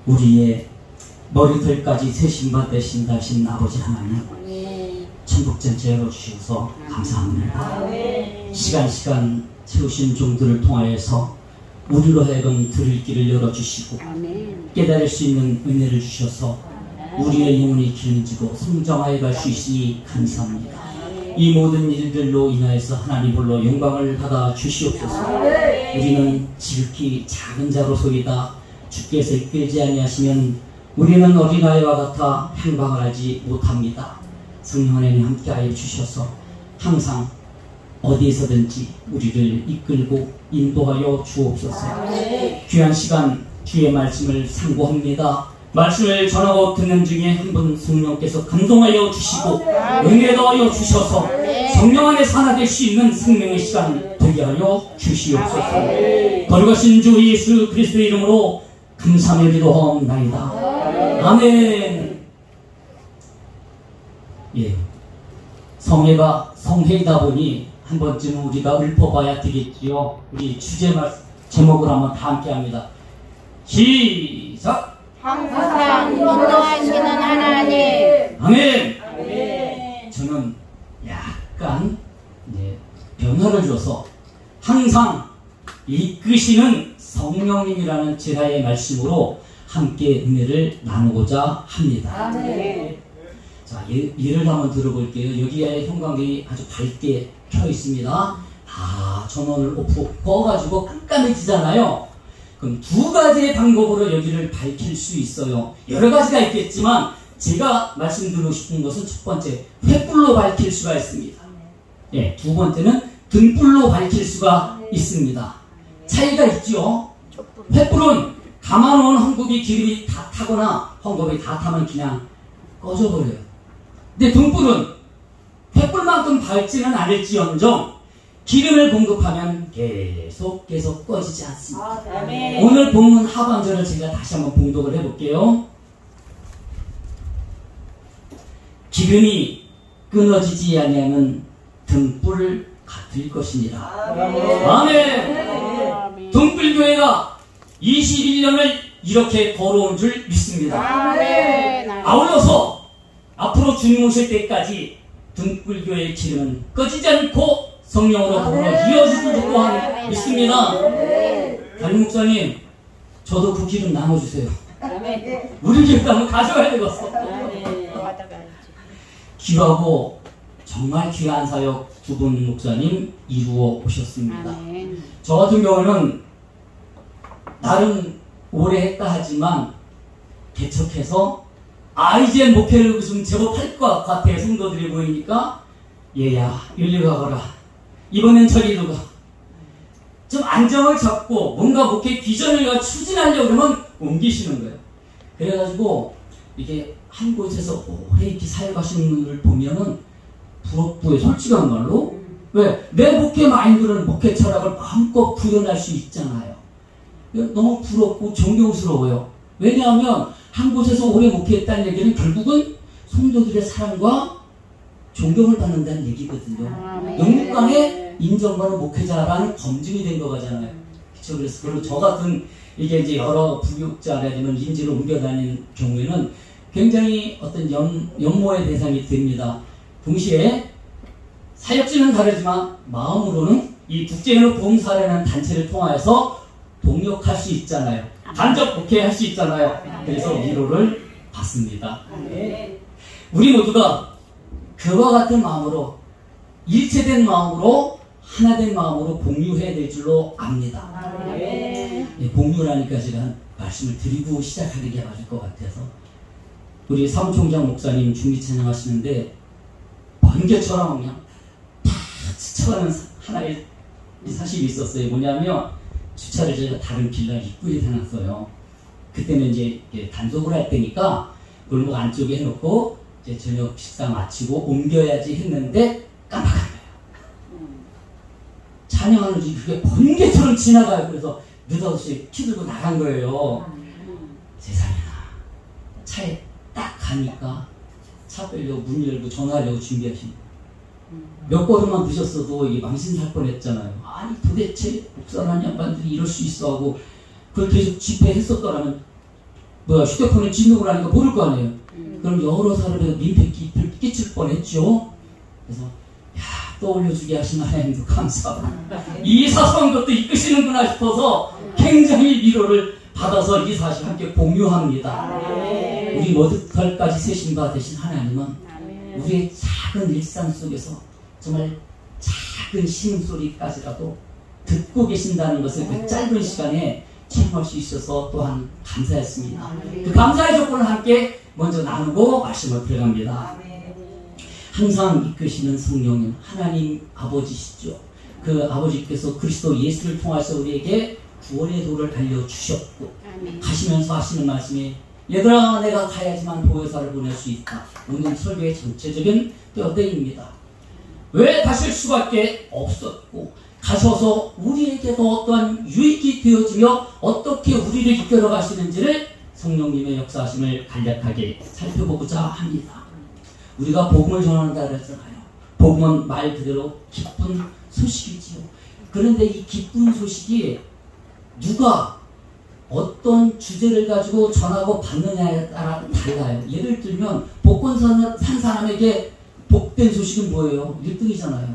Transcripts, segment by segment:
우리의 머리털까지 세심과 되신다신 아버지 하나님, 천국 전체 열어주셔서 감사합니다. 시간 세우신 종들을 통하여서 우리로 하여금 들을 길을 열어주시고 깨달을 수 있는 은혜를 주셔서 우리의 영혼이 기름지고 성장하여 갈 수 있으니 감사합니다. 이 모든 일들로 인하여서 하나님 홀로 영광을 받아 주시옵소서. 우리는 지극히 작은 자로소이다. 주께서 이끌지 아니하시면 우리는 어린아이와 같아 행방을 하지 못합니다. 성령 하나님 함께하여 주셔서 항상 어디에서든지 우리를 이끌고 인도하여 주옵소서. 귀한 시간 주의 말씀을 상고합니다. 말씀을 전하고 듣는 중에 한 분 성령께서 감동하여 주시고 은혜 더하여 주셔서 성령 안에서 하나 될 수 있는 생명의 시간 되게 하여 주시옵소서. 거룩하신 주 예수 그리스도의 이름으로 감사하며 기도하옵나이다. 아멘. 예, 성회가 성회이다 보니 한 번쯤은 우리가 읊어봐야 되겠지요. 우리 주제 제목을 한번 다 함께 합니다. 시작! 항상 인도하시는 하나님. 아멘. 저는 약간 변화를 줘서 항상 이끄시는 성령님이라는 제라의 말씀으로 함께 은혜를 나누고자 합니다. 자, 예를 한번 들어볼게요. 여기에 형광등이 아주 밝게 켜 있습니다. 전원을 꺼가지고 깜깜해지잖아요. 그럼 두 가지의 방법으로 여기를 밝힐 수 있어요. 여러 가지가 있겠지만 제가 말씀드리고 싶은 것은 첫 번째, 횃불로 밝힐 수가 있습니다. 예, 두 번째는 등불로 밝힐 수가 있습니다. 차이가 있죠. 횃불은 감아놓은 헝겊이 기름이 다 타거나 헝겊이 다 타면 그냥 꺼져버려요. 근데 등불은 횃불만큼 밝지는 않을지언정 기름을 공급하면 계속 꺼지지 않습니다. 오늘 본문 하반절을 제가 다시 한번 봉독을 해볼게요. 기름이 끊어지지 아니하는 등불 같을 것이니라. 아멘. 등불교회가 21년을 이렇게 걸어온 줄 믿습니다. 아울러서 앞으로 주님 오실 때까지 등불교회의 기름은 꺼지지 않고 성령으로 더불어 이어질 줄 또한 믿습니다. 담임 목사님, 저도 그 기름 나눠주세요. 우리 교회도 한번 가져가야 되겠어. 귀하고 정말 귀한 사역 두 분 목사님 이루어 오셨습니다. 저 같은 경우는 나름 오래 했다 하지만 개척해서 이제 목회를 좀 제법 할 것 같아. 성도들이 보이니까 얘야 일리 가거라, 이번엔 저리로 가. 좀 안정을 잡고 뭔가 목회 비전을 추진하려고 그러면 옮기시는 거예요. 그래가지고 이게 한 곳에서 오래 이렇게 사역하시는 분을 보면은 부럽고요. 솔직한 말로. 왜? 내 목회 마인드는 목회 철학을 마음껏 구현할 수 있잖아요. 너무 부럽고 존경스러워요. 왜냐하면 한 곳에서 오래 목회했다는 얘기는 결국은 성도들의 사랑과 존경을 받는다는 얘기거든요. 영육간에 인정받는 목회자라는 검증이 된 거잖아요. 그렇죠? 그래서 그리고 저 같은 이게 이제 여러 부교육자 아니면 임지를 옮겨 다니는 경우에는 굉장히 어떤 연모의 대상이 됩니다. 동시에 사역지는 다르지만 마음으로는 이 국제연합 봉사라는 단체를 통하여서 동역할 수 있잖아요. 간접 목회할 수 있잖아요. 그래서 위로를 받습니다. 우리 모두가 그와 같은 마음으로, 일체된 마음으로, 하나된 마음으로 공유해야 될 줄로 압니다. 공유라니까 제가 말씀을 드리고 시작하는 게 맞을 것 같아서. 우리 사무총장 목사님 중기 찬양하시는데 번개처럼 그냥 다 스쳐가는 하나의 사실이 있었어요. 뭐냐면 주차를 제가 다른 빌라 입구에 해놨어요. 그때는 이제 단속을 할 때니까 골목 안쪽에 해놓고 이제 저녁 식사 마치고 옮겨야지 했는데 깜빡한 거예요. 찬양하는 중에 그게 번개처럼 지나가요. 그래서 느닷없이 키 들고 나간 거예요. 세상에나. 차에 딱 가니까 차 빼려고 문 열고 전화하려고 준비하신 몇 걸음만 드셨어도 이게 망신 살 뻔했잖아요. 아니 도대체 목사라는 양반들이 이럴 수 있어 하고 그걸 계속 집회했었더라면 휴대폰에 진동을 하니까 모를 거 아니에요. 그럼 여러 사람에게 민폐 끼칠 뻔했죠. 그래서 떠올려주게 하신 하나님도 감사하고 이 사소한 것도 이끄시는구나 싶어서 굉장히 위로를 받아서 이 사실 함께 공유합니다. 우리 머드털까지 세신 바 되신 하나님은 우리의 작은 일상 속에서 정말 작은 신음소리까지라도 듣고 계신다는 것을 그 짧은 시간에 체험할 수 있어서 또한 감사했습니다. 그 감사의 조건을 함께 먼저 나누고 말씀을 들어갑니다. 항상 이끄시는 성령님 하나님 아버지시죠. 그 아버지께서 그리스도 예수를 통해서 우리에게 구원의 도를 알려주셨고 가시면서 하시는 말씀이 얘들아 내가 가야지만 보혜사를 보낼 수 있다. 오늘 설교의 전체적인 뼈대입니다. 왜 가실 수밖에 없었고 가셔서 우리에게도 어떠한 유익이 되어지며 어떻게 우리를 이끌어 가시는지를 성령님의 역사하심을 간략하게 살펴보고자 합니다. 우리가 복음을 전한다 그랬잖아요. 복음은 말 그대로 기쁜 소식이지요. 그런데 이 기쁜 소식이 누가 어떤 주제를 가지고 전하고 받느냐에 따라 달라요. 예를 들면 복권 산 사람에게 복된 소식은 뭐예요? 1등이잖아요.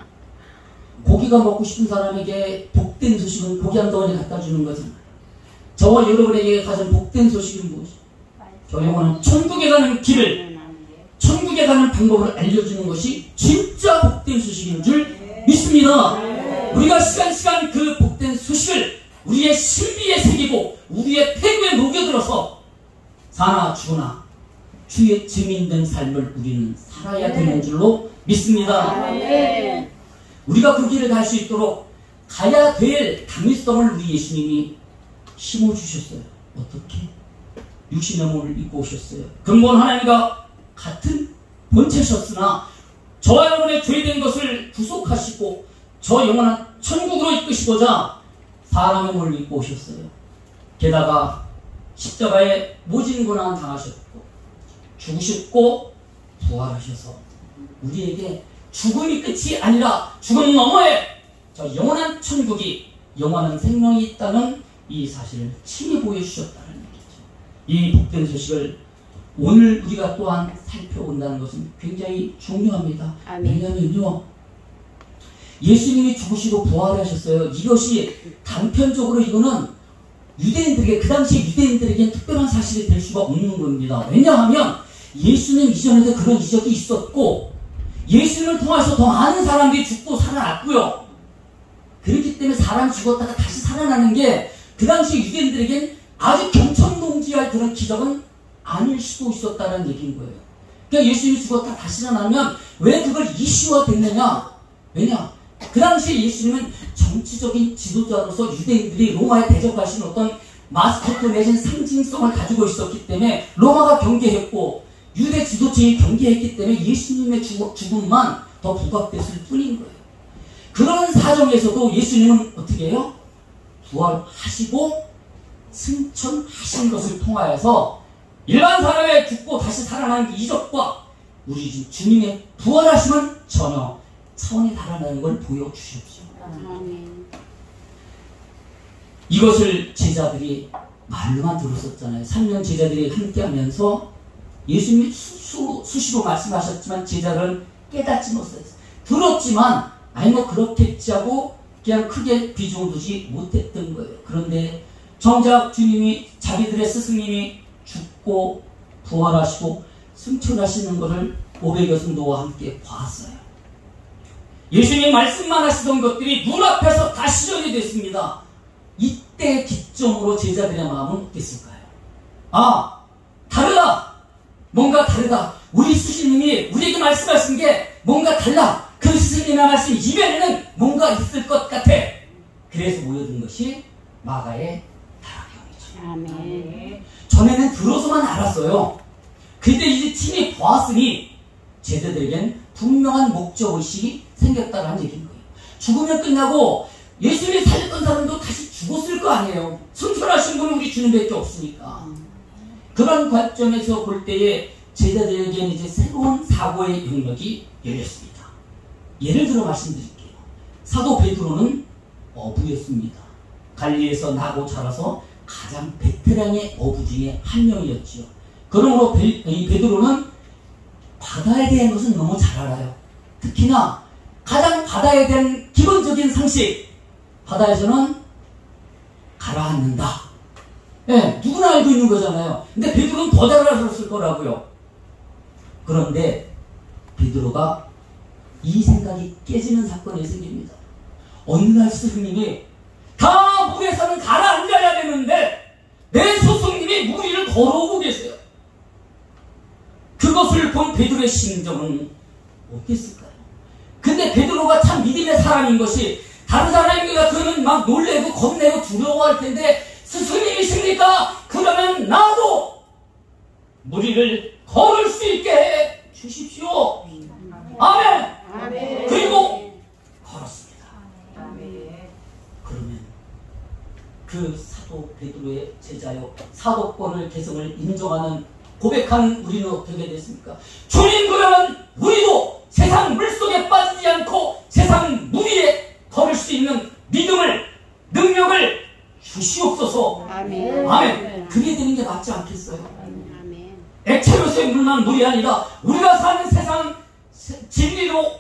고기가 먹고 싶은 사람에게 복된 소식은 고기 한 덩어리 갖다 주는 거잖아요. 저와 여러분에게 가장 복된 소식은 무엇이죠? 저 영혼은 천국에 가는 길을, 천국에 가는 방법을 알려주는 것이 진짜 복된 소식인 줄 믿습니다. 우리가 시간 그 복된 소식을 우리의 신비에 새기고 우리의 폐구에 녹여들어서 사나 죽으나 주의 증인된 삶을 우리는 살아야 되는 줄로 믿습니다. 우리가 그 길을 갈 수 있도록 가야 될 당위성을 우리 예수님이 심어주셨어요. 어떻게? 60년 몸을 입고 오셨어요. 근본 하나님과 같은 본체셨으나 저와 여러분의 죄된 것을 구속하시고 저 영원한 천국으로 이끄시고자 사람의 몸을 입고 오셨어요. 게다가 십자가에 모진 고난 당하셨고 죽으셨고 부활하셔서 우리에게 죽음이 끝이 아니라 죽음 너머에 저 영원한 천국이 영원한 생명이 있다는 이 사실을 친히 보여주셨다는 얘기죠. 이 복된 소식을 오늘 우리가 또한 살펴본다는 것은 굉장히 중요합니다. 왜냐면요, 예수님이 죽으시고 부활하셨어요. 이것이 단편적으로 이거는 유대인들에게, 그 당시 유대인들에게는 특별한 사실이 될 수가 없는 겁니다. 왜냐하면 예수님 이전에도 그런 이적이 있었고 예수님을 통해서 더 많은 사람들이 죽고 살아났고요. 그렇기 때문에 사람이 죽었다가 다시 살아나는 게 그 당시 유대인들에겐 아주 경천동지할 그런 기적은 아닐 수도 있었다는 얘기인 거예요. 그러니까 예수님이 죽었다 다시 살아나면 왜 그걸 이슈화 됐느냐? 왜냐? 그 당시에 예수님은 정치적인 지도자로서 유대인들이 로마에 대적하시는 어떤 마스코트 내진 상징성을 가지고 있었기 때문에 로마가 경계했고 유대 지도층이 경계했기 때문에 예수님의 죽음만 더 부각됐을 뿐인 거예요. 그런 사정에서도 예수님은 어떻게 해요? 부활하시고 승천하신 것을 통하여서 일반 사람의 죽고 다시 살아나는 이적과 우리 주님의 부활하심은 전혀 차원이 다르다는 걸 보여주셨죠. 이것을 제자들이 말로만 들었었잖아요. 3년 제자들이 함께하면서 예수님이 수시로 말씀하셨지만 제자들은 깨닫지 못했어요. 들었지만 아니 뭐 그렇겠지 하고 그냥 크게 비중을 두지 못했던 거예요. 그런데 정작 주님이 자기들의 스승님이 죽고 부활하시고 승천하시는 것을 500여 성도와 함께 봤어요. 예수님 말씀만 하시던 것들이 눈앞에서 다 실현이 됐습니다. 이때 기점으로 제자들의 마음은 어땠을까요? 아, 다르다! 뭔가 다르다. 우리 스승님이 우리에게 말씀하신 게 뭔가 달라. 그 스승님의 말씀 이면에는 뭔가 있을 것 같아. 그래서 모여든 것이 마가의 다락형이죠. 아멘. 전에는 들어서만 알았어요. 근데 이제 친히 보았으니 제자들에겐 분명한 목적의식이 생겼다는 얘기인 거예요. 죽으면 끝나고 예수님이 살렸던 사람도 다시 죽었을 거 아니에요. 승천하신 분은 우리 주님밖에 없으니까. 그런 관점에서 볼 때에 제자들에게는 이제 새로운 사고의 영역이 열렸습니다. 예를 들어 말씀드릴게요. 사도 베드로는 어부였습니다. 갈리에서 나고 자라서 가장 베테랑의 어부 중에 한 명이었지요. 그러므로 이 베드로는 바다에 대한 것은 너무 잘 알아요. 특히나 가장 바다에 대한 기본적인 상식, 바다에서는 가라앉는다. 예, 누구나 알고 있는 거잖아요. 근데 베드로는 더 잘 알았을 거라고요. 그런데 베드로가 이 생각이 깨지는 사건이 생깁니다. 어느 날 스승님이 다 물에서는 가라앉아야 되는데 내 스승님이 물 위를 걸어오고 계세요. 그것을 본 베드로의 심정은 어땠을까요? 근데 베드로가 참 믿음의 사람인 것이 다른 사람이니까 그러면 막 놀래고 겁내고 두려워할 텐데 스승님이십니까? 그러면 나도 물 위를 걸을 수 있게 해 주십시오. 아멘. 아멘. 그리고 걸었습니다. 아멘. 그러면 그 사도 베드로의 제자요 사도권을 개성을 인정하는 고백하는 우리는 어떻게 됐습니까? 주님, 그러면 우리도 세상 물속에 빠지지 않고 세상 물 위에 걸을 수 있는 믿음을, 능력을 주시옵소서. 아멘. 아멘. 그게 되는 게 맞지 않겠어요? 아멘. 액체로서의 물만 물이 아니라 우리가 사는 세상 진리로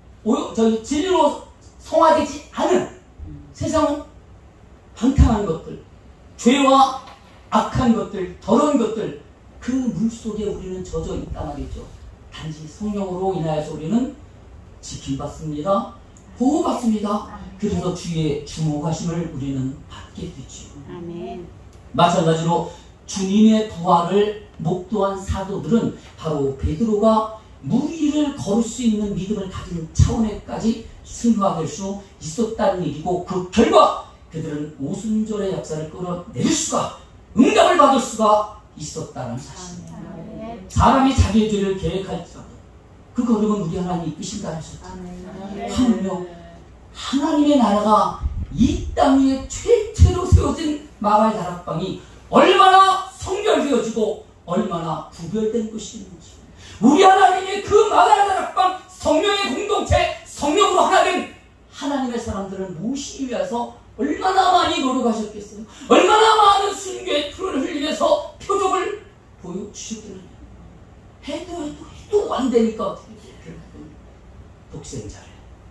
성화되지 않은 세상은 방탕한 것들, 죄와 악한 것들, 더러운 것들, 그 물속에 우리는 젖어 있단 말이죠. 단지 성령으로 인하여서 우리는 지킴받습니다. 보호받습니다. 그래서 주의 주목하심을 우리는 받게 되죠. 아멘. 마찬가지로 주님의 부활을 목도한 사도들은 바로 베드로가 물 위를 걸을 수 있는 믿음을 가진 차원에까지 승화될 수 있었다는 얘기고, 그 결과 그들은 오순절의 역사를 끌어내릴 수가, 응답을 받을 수가 있었다는 사실입니다. 사람이 자기의 죄를 계획할지라도 그 걸음은 우리 하나님이 이끄신다 하셨죠. 하물며 하나님의 나라가 이 땅 위에 최초로 세워진 마가의 다락방이 얼마나 성별되어지고 얼마나 구별된 것이 있는지, 우리 하나님의 그 마가의 다락방 성령의 공동체, 성령으로 하나 된 하나님의 사람들을 모시기 위해서 얼마나 많이 노력하셨겠어요. 얼마나 많은 순교의 피를 흘리면서 표적을 보여주셨겠느냐. 해도 안 되니까 어떻게 해요? 독생자를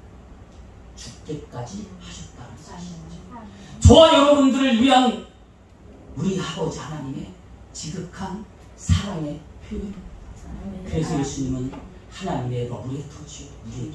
죽게까지 하셨다는 사실이죠. 저와 여러분들을 위한 우리 아버지 하나님의 지극한 사랑의 표현입니다. 그래서 예수님은 하나님의 러브레터지요, 우리에게.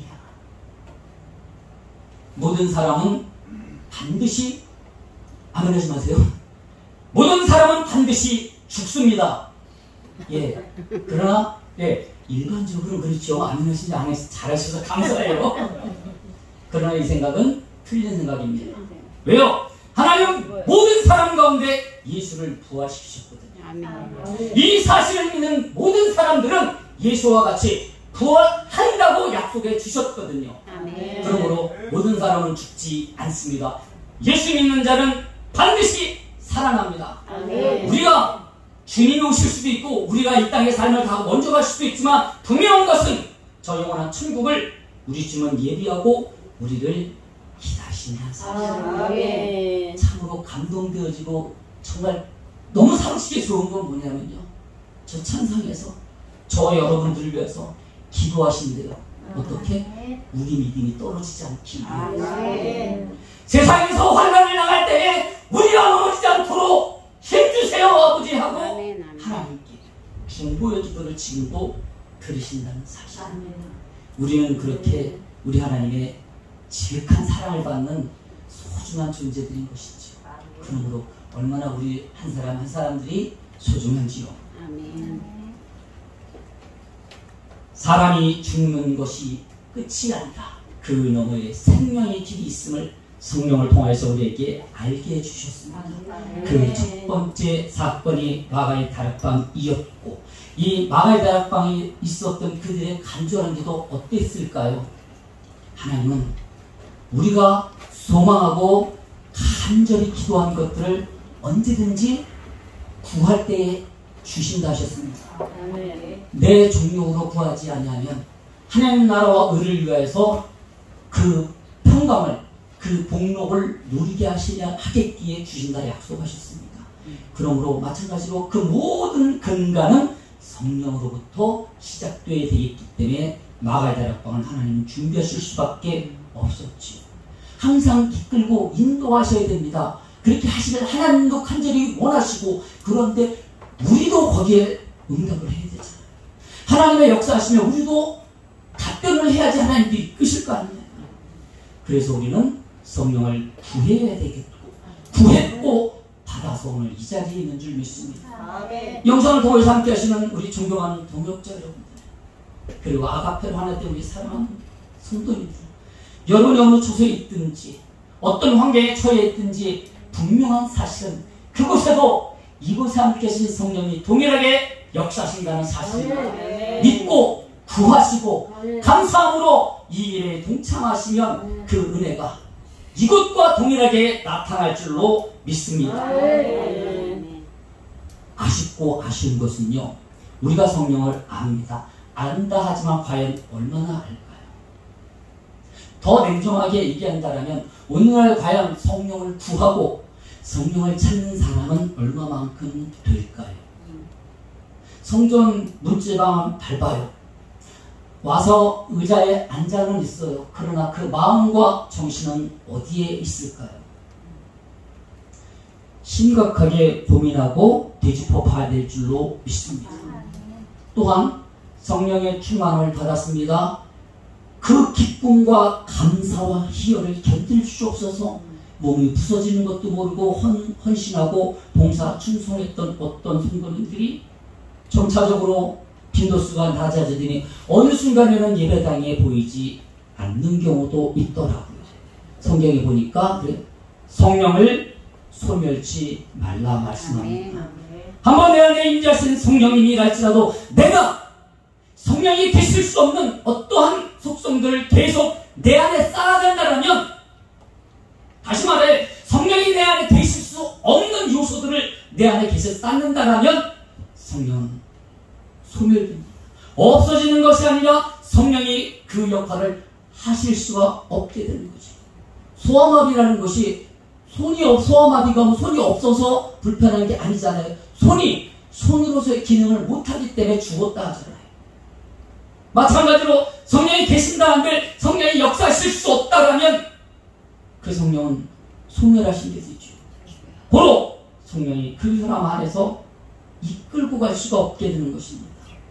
모든 사람은 반드시, 아멘 하지 마세요. 모든 사람은 반드시 죽습니다. 예. 그러나, 예, 일반적으로는 그렇죠. 아멘 하시지 않아서 잘하셔서 감사해요. 그러나 이 생각은 틀린 생각입니다. 왜요? 하나님은 모든 사람 가운데 예수를 부활시키셨거든요. 아멘. 이 사실을 믿는 모든 사람들은 예수와 같이 부활한다고 약속해 주셨거든요. 아멘. 그러므로 모든 사람은 죽지 않습니다. 예수 믿는 자는 반드시 살아납니다. 아멘. 우리가 주님이 오실 수도 있고 우리가 이 땅의 삶을 다 먼저 갈 수도 있지만 분명한 것은 저 영원한 천국을 우리 주님은 예비하고 우리를 기다리시는 사실. 아멘. 참으로 감동되어지고 정말 너무 사무치게 좋은 건 뭐냐면요, 저 천상에서 저 여러분들을 위해서 기도하신대요. 어떻게? 우리 믿음이 떨어지지 않기 위해. 세상에서 환난을 당할 때에 우리가 넘어지지 않도록 힘주세요 아버지 하고 하나님께 중보의 기도를 지금도 들으신다는 사실. 우리는 그렇게 우리 하나님의 지극한 사랑을 받는 소중한 존재들인 것이죠. 그러므로 얼마나 우리 한 사람 한 사람들이 소중한지요. 아멘. 사람이 죽는 것이 끝이 아니다. 그 너머에 생명의 길이 있음을 성령을 통해서 우리에게 알게 해주셨습니다. 그 첫 번째 사건이 마가의 다락방이었고, 이 마가의 다락방에 있었던 그들의 간절한 기도 어땠을까요? 하나님은 우리가 소망하고 간절히 기도한 것들을 언제든지 구할 때에 주신다 하셨습니다. 내 종력으로 구하지 아니하면 하나님 나라와 의를 위하여서 그 평강을, 그 복록을 누리게 하겠기에 주신다 약속하셨습니다. 그러므로 마찬가지로 그 모든 근간은 성령으로부터 시작되어야 되기 때문에 마가의 다락방을 하나님은 준비하실 수밖에 없었지요. 항상 이끌고 인도하셔야 됩니다. 그렇게 하시면 하나님도 간절히 원하시고, 그런데 우리도 거기에 응답을 해야 되잖아요. 하나님의 역사하시면 우리도 답변을 해야지 하나님도 이끄실 거 아니에요. 그래서 우리는 성령을 구해야 되겠고, 구했고 받아서 오늘 이 자리에 있는 줄 믿습니다. 아멘. 영상을 통해서 함께 하시는 우리 존경하는 동역자 여러분들, 그리고 아가페로 하나 때 우리 사랑하는 성도님들, 여러분이 어느 처소에 있든지 어떤 환경에 처해 있든지 분명한 사실은 그곳에도 이곳에 함께 계신 성령이 동일하게 역사하신다는 사실을 믿고 구하시고 감사함으로 이 일에 동참하시면 그 은혜가 이곳과 동일하게 나타날 줄로 믿습니다. 아쉽고 아쉬운 것은요, 우리가 성령을 압니다. 안다 하지만 과연 얼마나 알까요? 더 냉정하게 얘기한다면 오늘날 과연 성령을 구하고 성령을 찾는 사람은 얼마만큼 될까요? 성전 문지방 밟아요. 와서 의자에 앉아는 있어요. 그러나 그 마음과 정신은 어디에 있을까요? 심각하게 고민하고 되짚어 봐야 될 줄로 믿습니다. 또한 성령의 충만을 받았습니다. 그 기쁨과 감사와 희열을 견딜 수 없어서 몸이 부서지는 것도 모르고 헌신하고 봉사 충성했던 어떤 성도님들이 점차적으로 빈도수가 낮아지더니 어느 순간에는 예배당에 보이지 않는 경우도 있더라고요. 성경에 보니까 성령을 소멸치 말라 말씀합니다. 한번 내 안에 임재하신 성령님이 할지라도 내가 성령이 되실 수 없는 어떠한 속성들을 계속 내 안에 쌓아간다면, 다시 말해 성령이 내 안에 되실 수 없는 요소들을 내 안에 계속 쌓는다면 성령은 소멸됩니다. 없어지는 것이 아니라 성령이 그 역할을 하실 수가 없게 되는 거죠. 소아마비라는 것이 소아마비가 손이 없어서 불편한 게 아니잖아요. 손으로서의 기능을 못하기 때문에 죽었다 하잖아요. 마찬가지로 성령이 계신다 한들 성령이 역사하실 수 없다라면 그 성령은 소멸하신 게 되죠. 고로 성령이 그 사람 안에서 이끌고 갈 수가 없게 되는 것입니다.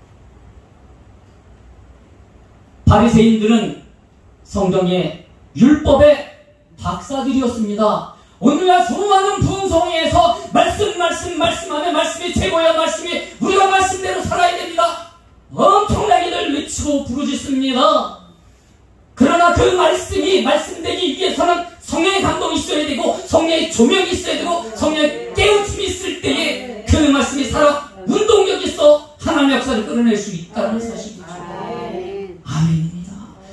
바리새인들은 성경의 율법의 박사들이었습니다. 오늘날 수많은 분성회에서 말씀하면 말씀이 최고야, 말씀이 우리가 말씀대로 살아야 됩니다. 엄청나게들 외치고 부르짖습니다. 그러나 그 말씀이 말씀되기 위해서는 성령의 감동이 있어야 되고 성령의 조명이 있어야 되고 성령의 깨우침이 있을 때에 그 말씀이 살아 운동력이 있어 하나님의 역사를 끌어낼 수 있다는 사실이죠. 아멘입니다.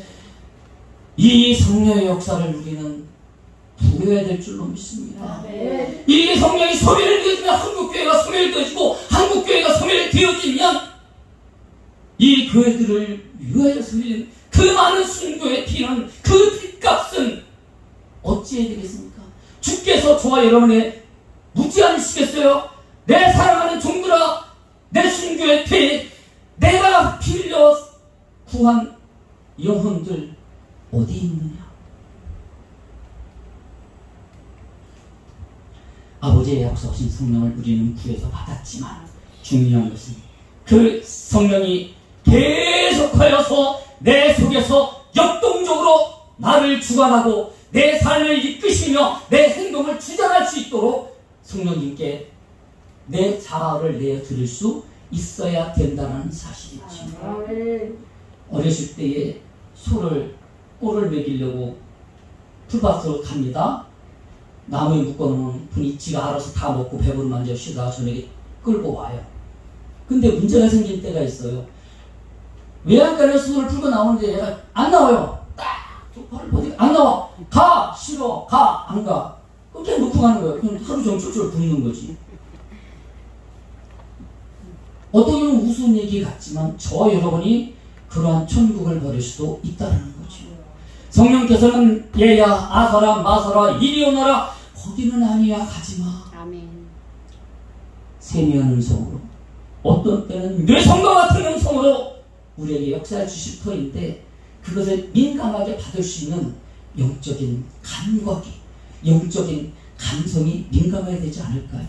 이 성령의 역사를 우리는 부여해야 될 줄로 믿습니다. 이 성령이 소멸되어지면 한국교회가 소멸되어지고 한국교회가 소멸되어지면 이 교회들을 위하여서 흘린 그 많은 순교의 피는, 그 핏값은 어찌해야 되겠습니까? 주께서 저와 여러분의 묻지 않으시겠어요? 내 사랑하는 종들아, 내 순교의 피, 내가 피 흘려 구한 영혼들 어디 있느냐? 아버지의 약속하신 성령을 우리는 구해서 받았지만 중요한 것은 그 성령이 계속하여서 내 속에서 역동적으로 나를 주관하고 내 삶을 이끄시며 내 행동을 주장할 수 있도록 성령님께 내 자아를 내어드릴 수 있어야 된다는 사실이죠. 어렸을 때에 꼴을 먹이려고 풀밭으로 갑니다. 나무에 묶어놓은 분이 지가 알아서 다 먹고 배부르면 앉아 쉬다가 저녁에 끌고 와요. 근데 문제가 생길 때가 있어요. 외양간에 손을 풀고 나오는데 얘가 안 나와요. 딱 팔을 버티고 안 나와. 가! 싫어. 가! 안 가. 그렇게 놓고 가는 거예요. 그냥 하루 종일 쫄쫄 굶는 거지. 어떻게 보면 우스운 얘기 같지만 저와 여러분이 그러한 천국을 버릴 수도 있다는 거죠. 성령께서는 얘야 아서라 마서라 이리 오너라, 거기는 아니야 가지마. 아멘. 세미한 음성으로, 어떤 때는 뇌성과 같은 음성으로 우리에게 역사해 주실 터인데, 그것을 민감하게 받을 수 있는 영적인 감각이, 영적인 감성이 민감해야 되지 않을까요?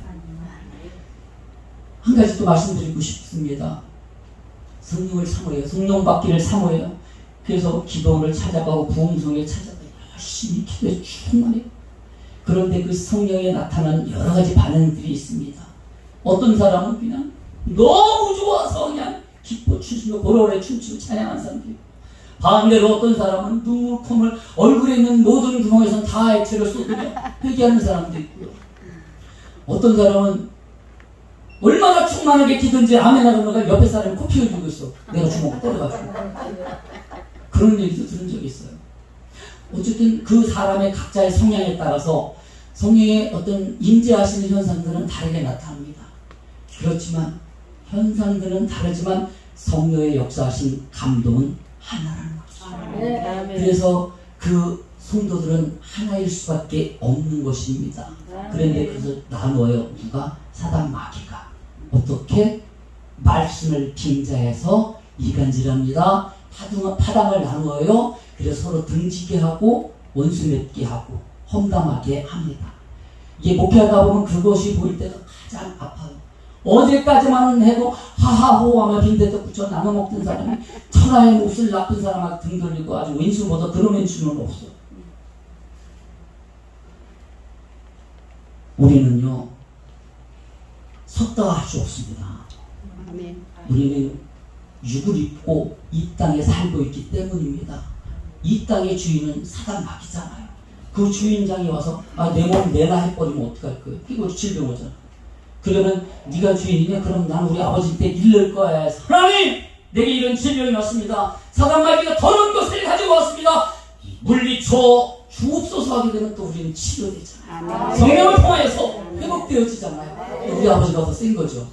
한 가지 또 말씀드리고 싶습니다. 성령을 사모해요. 성령 받기를 사모해요. 그래서 기도원을 찾아가고 부흥성에 찾아가고 열심히 기도해 충만해요. 그런데 그 성령에 나타나는 여러 가지 반응들이 있습니다. 어떤 사람은 그냥 너무 좋아서 그냥 기뻐 춤추며 고래고래 춤추고 찬양하는 사람도 있고, 반대로 어떤 사람은 눈물, 콧물, 얼굴에 있는 모든 구멍에서 다 액체를 쏟으며 회개하는 사람도 있고요. 어떤 사람은 얼마나 충만하게 기든지 아멘 하는 옆에 사람이 코 피워주고 있어. 내가 주먹을 때려가지고. 그런 얘기도 들은 적이 있어요. 어쨌든 그 사람의 각자의 성향에 따라서 성령의 어떤 임재하시는 현상들은 다르게 나타납니다. 그렇지만 현상들은 다르지만 성령의 역사하신 감동은 하나라는 것이죠. 그래서 그 성도들은 하나일 수밖에 없는 것입니다. 그런데 그것을 나누어요. 누가? 사단 마귀가. 어떻게? 말씀을 빙자해서 이간질합니다. 파당을 나누어요. 그래서 서로 등지게 하고 원수 맺게 하고 험담하게 합니다. 이게 목회하다 보면 그것이 보일 때가 가장 아파요. 어제까지만 해도 하하호하며 빈대떡 붙여 나눠 먹던 사람이 천하의 몫을 나쁜 사람한테 등 돌리고 아주 왼수보다 드러낸 수는 없어. 우리는요 섰다가 할 수 없습니다. 우리는 육을 입고 이 땅에 살고 있기 때문입니다. 이 땅의 주인은 사단 마귀잖아요. 그 주인장이 와서 내 몸 내놔 해버리면 어떡할 거예요? 이거 질병오잖아. 그러면 네가 주인이냐? 그럼 난 우리 아버지 때 잃을 거야. 하나님! 내게 이런 질병이 왔습니다. 사단 마귀가 더러운 것을 가지고 왔습니다. 물리쳐 주옵소서 하게 되면 또 우리는 치료되잖아요. 성령을 통해서 회복되어지잖아요. 우리 아버지가 더 센 거죠.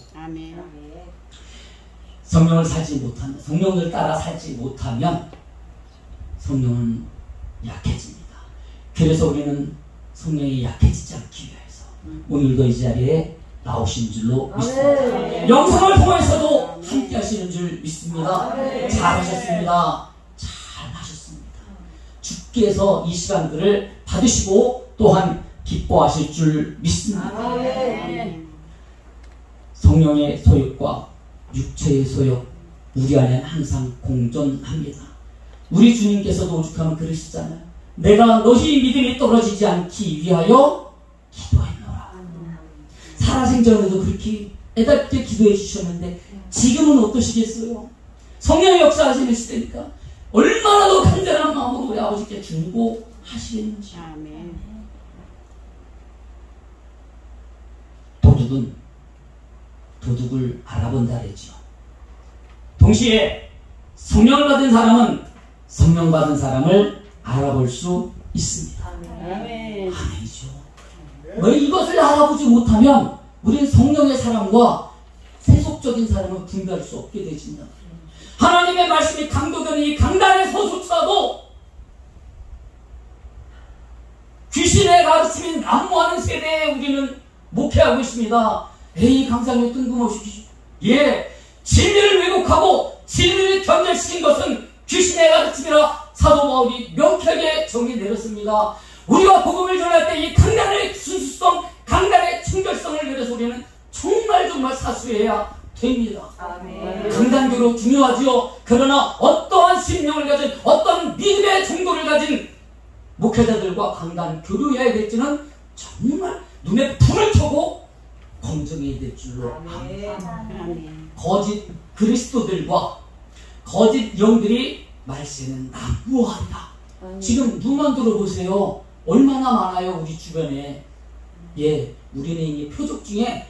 성령을 살지 못하면, 성령을 따라 살지 못하면 성령은 약해집니다. 그래서 우리는 성령이 약해지지 않기 위해서 오늘도 이 자리에 나오신 줄로 믿습니다. 영상을 통해서도 함께 하시는 줄 믿습니다. 잘하셨습니다. 잘하셨습니다. 주께서 이 시간들을 받으시고 또한 기뻐하실 줄 믿습니다. 성령의 소욕과 육체의 소욕, 우리 안에 항상 공존합니다. 우리 주님께서도 오죽하면 그러시잖아요. 내가 너희 믿음이 떨어지지 않기 위하여 기도했노라. 살아생전에도 그렇게 애답게 기도해 주셨는데 지금은 어떠시겠어요? 성령의 역사하시는 시대니까 얼마나 더 간절한 마음으로 우리 아버지께 중보하시겠는지. 도둑을 알아본다 그랬죠. 동시에 성령을 받은 사람은 성령 받은 사람을 알아볼 수 있습니다. 아멘이죠. 이것을 알아보지 못하면 우리는 성령의 사람과 세속적인 사람을 분별할 수 없게 되진다. 하나님의 말씀이 강도되는 이 강단의 서수차도 귀신의 가르침이 난무하는 세대에 우리는 목회하고 있습니다. 에이 강사님 뜬금없이 진리를 왜곡하고 진리를 변절시킨 것은 귀신의 가르침이라 사도 바울이 명쾌하게 정의 내렸습니다. 우리가 복음을 전할 때 이 강단의 순수성, 강단의 청결성을 내려서 우리는 정말 사수해야 됩니다. 강단교로 중요하지요. 그러나 어떠한 심령을 가진, 어떠한 믿음의 정도를 가진 목회자들과 강단 교류해야 될지는 정말 눈에 불을 켜고 검증해야 될 줄로 압니다. 거짓 그리스도들과 거짓 영들이 말세는 난무하리라. 지금 눈만 들어보세요. 얼마나 많아요 우리 주변에. 우리는 이 표적 중에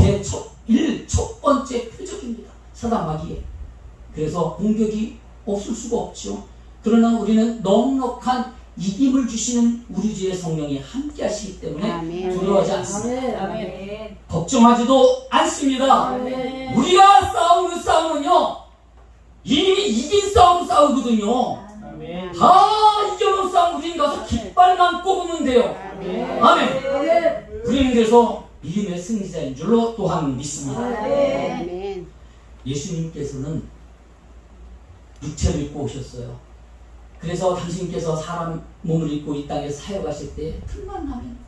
첫 번째 표적입니다. 사단 마귀에. 그래서 공격이 없을 수가 없죠. 그러나 우리는 넉넉한 이김을 주시는 우리 주의 성령이 함께 하시기 때문에 두려워하지 않습니다. 걱정하지도 않습니다. 우리가 싸우는 싸움은요 이미 이긴 싸움 싸우거든요. 다 이겨놓은 싸움 우리는 가서 깃발만 꼽으면 돼요. 아멘. 우리는 그래서 믿음의 승리자인 줄로 또한 믿습니다. 아멘. 예수님께서는 육체를 입고 오셨어요. 그래서 당신께서 사람 몸을 입고 이 땅에 사역하실 때 틈만 나면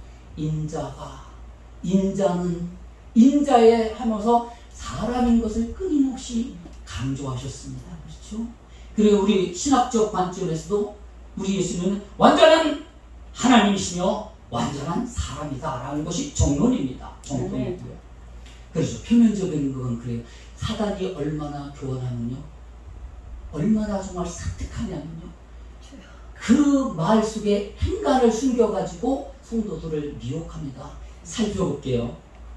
인자는 인자에 하면서 사람인 것을 끊임없이 강조하셨습니다. 그렇죠? 그리고 우리 신학적 관점에서도 우리 예수님은 완전한 하나님이시며 완전한 사람이다라는 것이 정론입니다. 정론이고요. 그렇죠. 표면적인 건 그래요. 사단이 얼마나 교활하면요, 얼마나 정말 사특하냐면요, 그 말 속에 행간을 숨겨가지고 성도들을 미혹합니다. 살펴볼게요.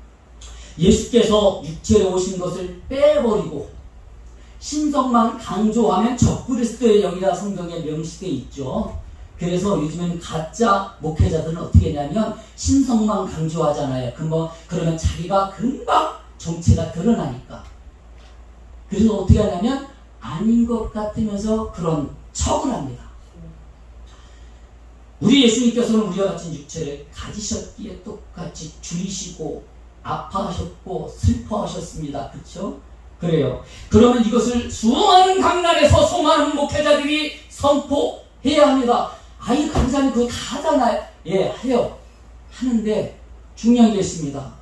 예수께서 육체에 오신 것을 빼버리고 신성만 강조하면 적그리스도의 영이라 성경에 명시되어 있죠. 그래서 요즘엔 가짜 목회자들은 어떻게 했냐면 신성만 강조하잖아요. 그러면 자기가 금방 정체가 드러나니까. 그래서 어떻게 하냐면 아닌 것 같으면서 그런 척을 합니다. 우리 예수님께서는 우리와 같은 육체를 가지셨기에 똑같이 줄이시고 아파하셨고 슬퍼하셨습니다. 그렇죠? 그래요. 그러면 이것을 수많은 강단에서 수많은 목회자들이 선포해야 합니다. 아이 강사님 그거 다 하잖아요. 예, 해요. 하는데 중요한 게 있습니다.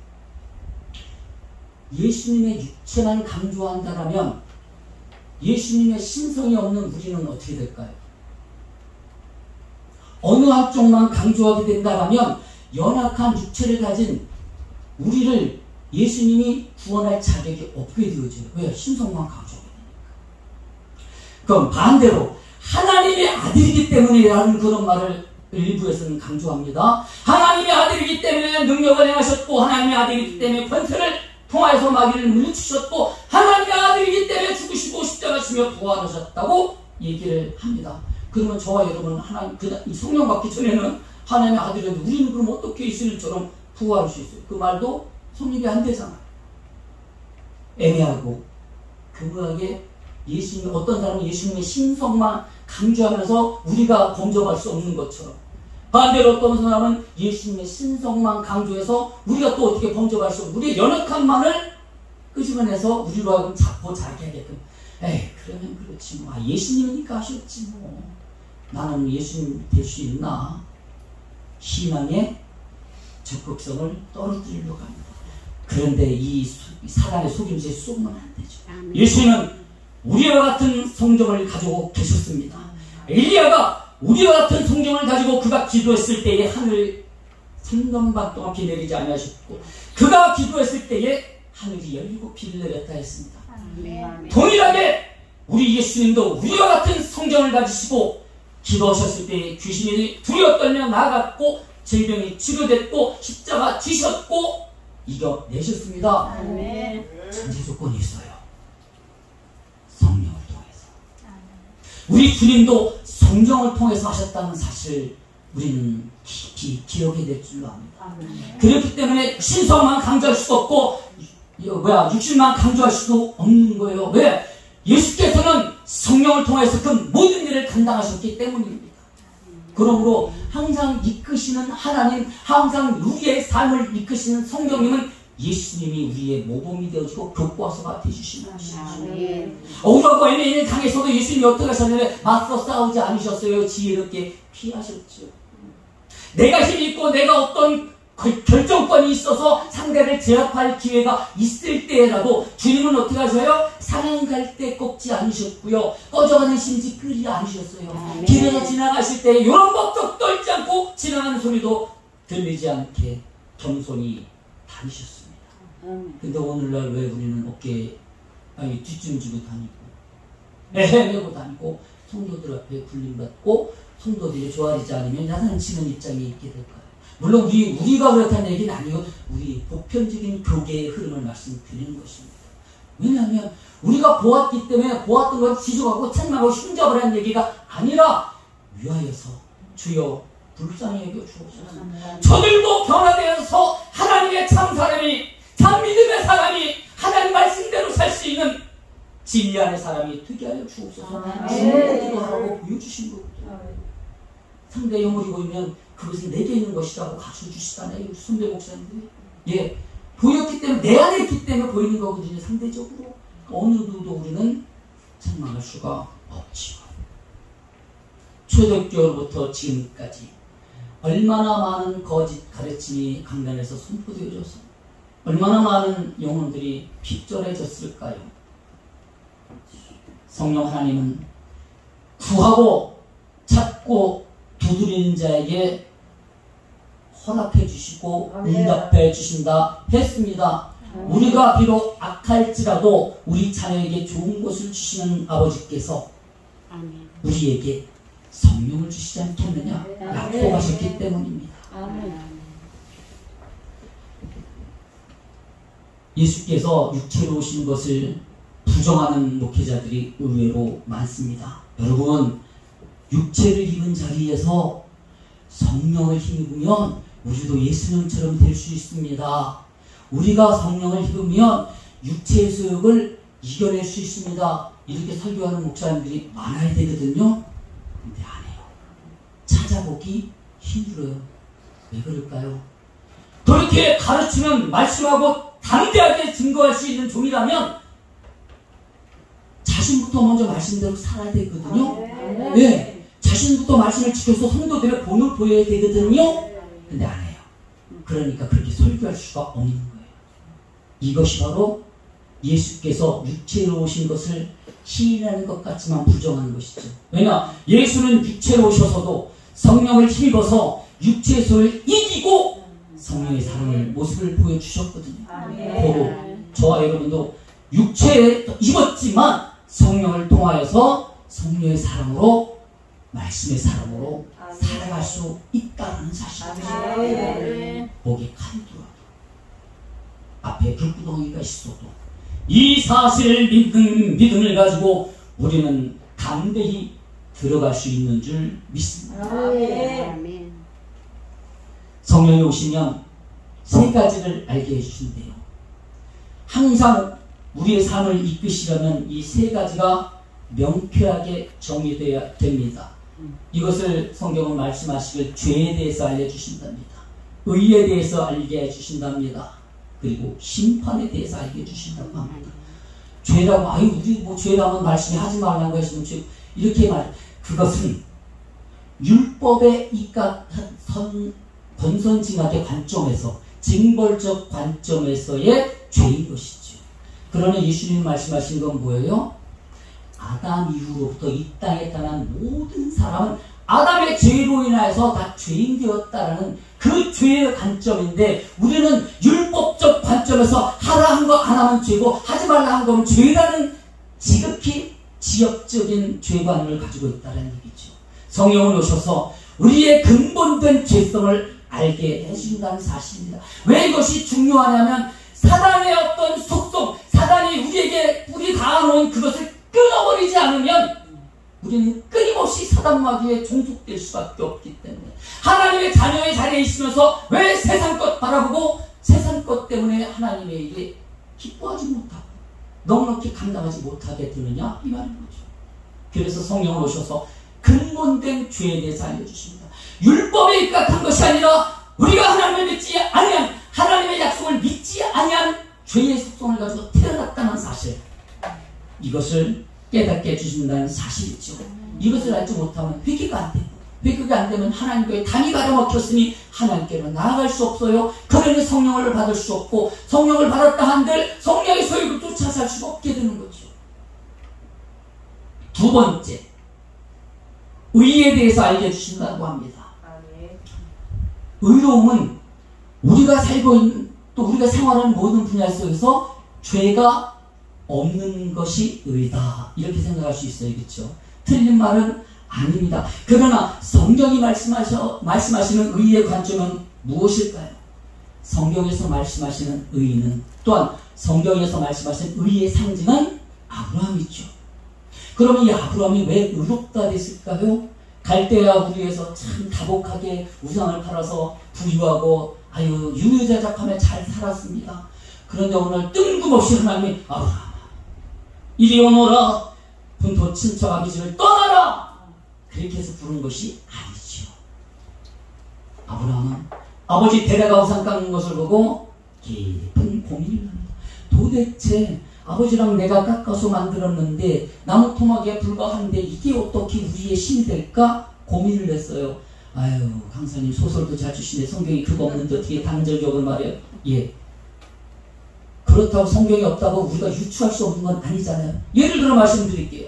예수님의 육체만 강조한다면 예수님의 신성이 없는 우리는 어떻게 될까요? 어느 한쪽만 강조하게 된다면 연약한 육체를 가진 우리를 예수님이 구원할 자격이 없게 되어져요. 왜? 신성만 강조하게 되니까. 그럼 반대로 하나님의 아들이기 때문이라는 그런 말을 일부에서는 강조합니다. 하나님의 아들이기 때문에 능력을 행하셨고 하나님의 아들이기 때문에 권세를 통하여서 마귀를 물리치셨고 하나님의 아들이기 때문에 죽으시고 십자가시며 부활하셨다고 얘기를 합니다. 그러면 저와 여러분은 하나님, 성령 받기 전에는 하나님의 아들인데 우리는 그럼 어떻게 예수님처럼 부활할 수 있어요? 그 말도 성립이 안 되잖아요. 애매하고 교묘하게 예수님, 어떤 사람은 예수님의 신성만 강조하면서 우리가 범접할 수 없는 것처럼, 반대로 어떤 사람은 예수님의 신성만 강조해서 우리가 또 어떻게 범접할 수 없는 우리의 연약함만을 끄집어내서 우리로 하여금 자꾸 자기 하게끔, 에이 그러면 그렇지 뭐, 예수님이니까 하셨지 뭐, 나는 예수님 될 수 있나? 신앙의 적극성을 떨어뜨리려고 합니다. 그런데 이 사단의 속임수에 쏘면 안 되죠. 예수님은 우리와 같은 성경을 가지고 계셨습니다. 엘리야가 우리와 같은 성경을 가지고 그가 기도했을 때에 하늘 3년 반 동안 비 내리지 아니하셨고, 그가 기도했을 때에 하늘이 열리고 비를 내렸다 했습니다. 동일하게 우리 예수님도 우리와 같은 성경을 가지시고 기도하셨을 때 귀신이 두려워 떨며 나아갔고 질병이 치료됐고 십자가 지셨고 이겨내셨습니다. 전제 조건이 있어요. 성령을 통해서. 우리 주님도 성령을 통해서 하셨다는 사실 우리는 깊이 기억해야 될 줄로 압니다. 그렇기 때문에 신성만 강조할 수도 없고 육신만 강조할 수도 없는 거예요. 왜? 예수께서는 성령을 통해서 그 모든 일을 감당하셨기 때문입니다. 그러므로 항상 이끄시는 하나님, 항상 우리의 삶을 이끄시는 성령님은 예수님이 우리의 모범이 되어주고 교과서가 되주시는 것이죠. 억울하고 애매한 강에서도 예수님이 어떻게 하셨는데 맞서 싸우지 않으셨어요. 지혜롭게 피하셨죠. 내가 힘이 있고 내가 어떤 결정권이 있어서 상대를 제압할 기회가 있을 때라도 주님은 어떻게 하셔요? 상행 갈 때 꺾지 않으셨고요. 꺼져가는 심지 끄지 않으셨어요. 길에서 지나가실 때 이런 법적 떨지 않고 지나가는 소리도 들리지 않게 겸손히 다니셨습니다. 근데 오늘날 왜 우리는 어깨에 뒷짐지고 다니고 헤매고 다니고 성도들 앞에 굴림받고 성도들이 좋아지지 않으면 야단치는 입장에 있게 될까요? 물론 우리가 그렇다는 얘기는 아니고 우리 보편적인 교계의 흐름을 말씀드리는 것입니다. 왜냐하면 우리가 보았기 때문에 보았던 걸 지적하고 책망하고 흉잡을 하는 얘기가 아니라 위하여서 주여 불쌍히 여겨 주옵소서. 저들도 변화되어서 하나님의 참 사람이, 참 믿음의 사람이, 하나님 말씀대로 살 수 있는 진리 안의 사람이 되게 하여 주옵소서. 기도하라고 보여주신 거거든요. 상대 영물이 보이면 그것은 내게 있는 것이라고 가르쳐주시다네요. 선배 목사님들이. 예, 보였기 때문에, 내 안에 있기 때문에 보이는 거거든요. 상대적으로 어느 누구도 우리는 책망할 수가 없지요. 초대교회부터 지금까지 얼마나 많은 거짓 가르침이 강단에서 선포되어져서 얼마나 많은 영혼들이 핍절해졌을까요? 성령 하나님은 구하고 찾고 두드리는 자에게 허락해 주시고 응답해 주신다 했습니다. 우리가 비록 악할지라도 우리 자녀에게 좋은 것을 주시는 아버지께서 우리에게 성령을 주시지 않겠느냐 약속하셨기 때문입니다. 예수께서 육체로 오신 것을 부정하는 목회자들이 의외로 많습니다. 여러분, 육체를 입은 자리에서 성령을 힘입으면 우리도 예수님처럼 될 수 있습니다. 우리가 성령을 힘입으면 육체의 소욕을 이겨낼 수 있습니다. 이렇게 설교하는 목사님들이 많아야 되거든요. 근데 안 해요. 찾아보기 힘들어요. 왜 그럴까요? 그렇게 가르치면 말씀하고 담대하게 증거할 수 있는 종이라면 자신부터 먼저 말씀대로 살아야 되거든요. 네, 자신부터 말씀을 지켜서 성도들의 본을 보여야 되거든요. 근데 안 해요. 그러니까 그렇게 설교할 수가 없는 거예요. 이것이 바로 예수께서 육체로 오신 것을 시인하는 것 같지만 부정하는 것이죠. 왜냐? 예수는 육체로 오셔서도 성령을 힘입어서 육체의 소를 이기고 성령의 사랑을 모습을 보여주셨거든요. 바로 저와 여러분도 육체에 입었지만 성령을 통하여서 성령의 사랑으로, 말씀의 사랑으로 살아갈 수 있다는 사실입니다. 목에 칼이 들어와도 앞에 불구덩이가 있어도 이 사실을 믿음을 가지고 우리는 담대히 들어갈 수 있는 줄 믿습니다. 성령이 오시면 세 가지를 알게 해주신대요. 항상 우리의 삶을 이끄시려면 이 세 가지가 명쾌하게 정의되어야 됩니다. 이것을 성경은 말씀하시길 죄에 대해서 알려주신답니다. 의에 대해서 알게 해주신답니다. 그리고 심판에 대해서 알게 해주신다고 합니다. 죄라고, 아유, 우리 뭐 죄라면 말씀이 하지 말라고 했으면 이렇게 그것은 율법의 권선징악의 관점에서, 징벌적 관점에서의 죄인 것이죠. 그러나 예수님이 말씀하신 건 뭐예요? 아담 이후로부터 이 땅에 태어난 모든 사람은 아담의 죄로 인하여서 다 죄인 되었다라는 그 죄의 관점인데, 우리는 율법적 관점에서 하라 한 거 안 하면 죄고 하지 말라 한 거면 죄라는 지극히 지역적인 죄관을 가지고 있다는 얘기죠. 성령을 오셔서 우리의 근본된 죄성을 알게 해준다는 사실입니다. 왜 이것이 중요하냐면 사단의 어떤 속성, 사단이 우리 가해놓은 그것을 끊어버리지 않으면 우리는 끊임없이 사단 마귀에 종속될 수밖에 없기 때문에, 하나님의 자녀의 자리에 있으면서 왜 세상 것 바라보고 세상 것 때문에 하나님의 일에 기뻐하지 못하고 넉넉히 감당하지 못하게 되느냐, 이 말인 거죠. 그래서 성령을 오셔서 근본된 죄에 대해서 알려주십니다. 율법에 입각한 것이 아니라 우리가 하나님을 믿지 아니한, 하나님의 약속을 믿지 아니한 죄의 속성을 가지고 태어났다는 사실, 이것을 깨닫게 해주신다는 사실이죠. 이것을 알지 못하면 회개가 안 되고, 회개가 안 되면 하나님께 담이 가려먹혔으니 하나님께는 나아갈 수 없어요. 그러니 성령을 받을 수 없고, 성령을 받았다 한들 성령의 소유를 쫓아 살 수가 없게 되는 거죠. 두 번째, 의에 대해서 알게 해주신다고 합니다. 의로움은 우리가 살고 있는, 또 우리가 생활하는 모든 분야 속에서 죄가 없는 것이 의다, 이렇게 생각할 수 있어요. 그렇죠? 틀린 말은 아닙니다. 그러나 성경이 말씀하시는 의의 관점은 무엇일까요? 성경에서 말씀하시는 의는, 또한 성경에서 말씀하시는 의의 상징은 아브라함이죠. 그러면 이 아브라함이 왜 의롭다 됐을까요? 갈대아 우리에서 참 다복하게 우상을 팔아서 부유하고 아유 유유자적하며 잘 살았습니다. 그런데 오늘 뜬금없이 하나님이 아브라함아 이리 오너라, 본토 친척 아비집을 떠나라, 그렇게 해서 부른 것이 아니죠. 아브라함은 아버지 데려가 우상 깎는 것을 보고 깊은 고민을 합니다. 도대체 아버지랑 내가 깎아서 만들었는데 나무 토막에 불과한데 이게 어떻게 우리의 힘이 될까 고민을 했어요. 아유, 강사님 소설도 잘 주시는데 성경이 그거 없는데 어떻게 단절적으로 말해요? 예. 그렇다고 성경이 없다고 우리가 유추할 수 없는 건 아니잖아요. 예를 들어 말씀드릴게요.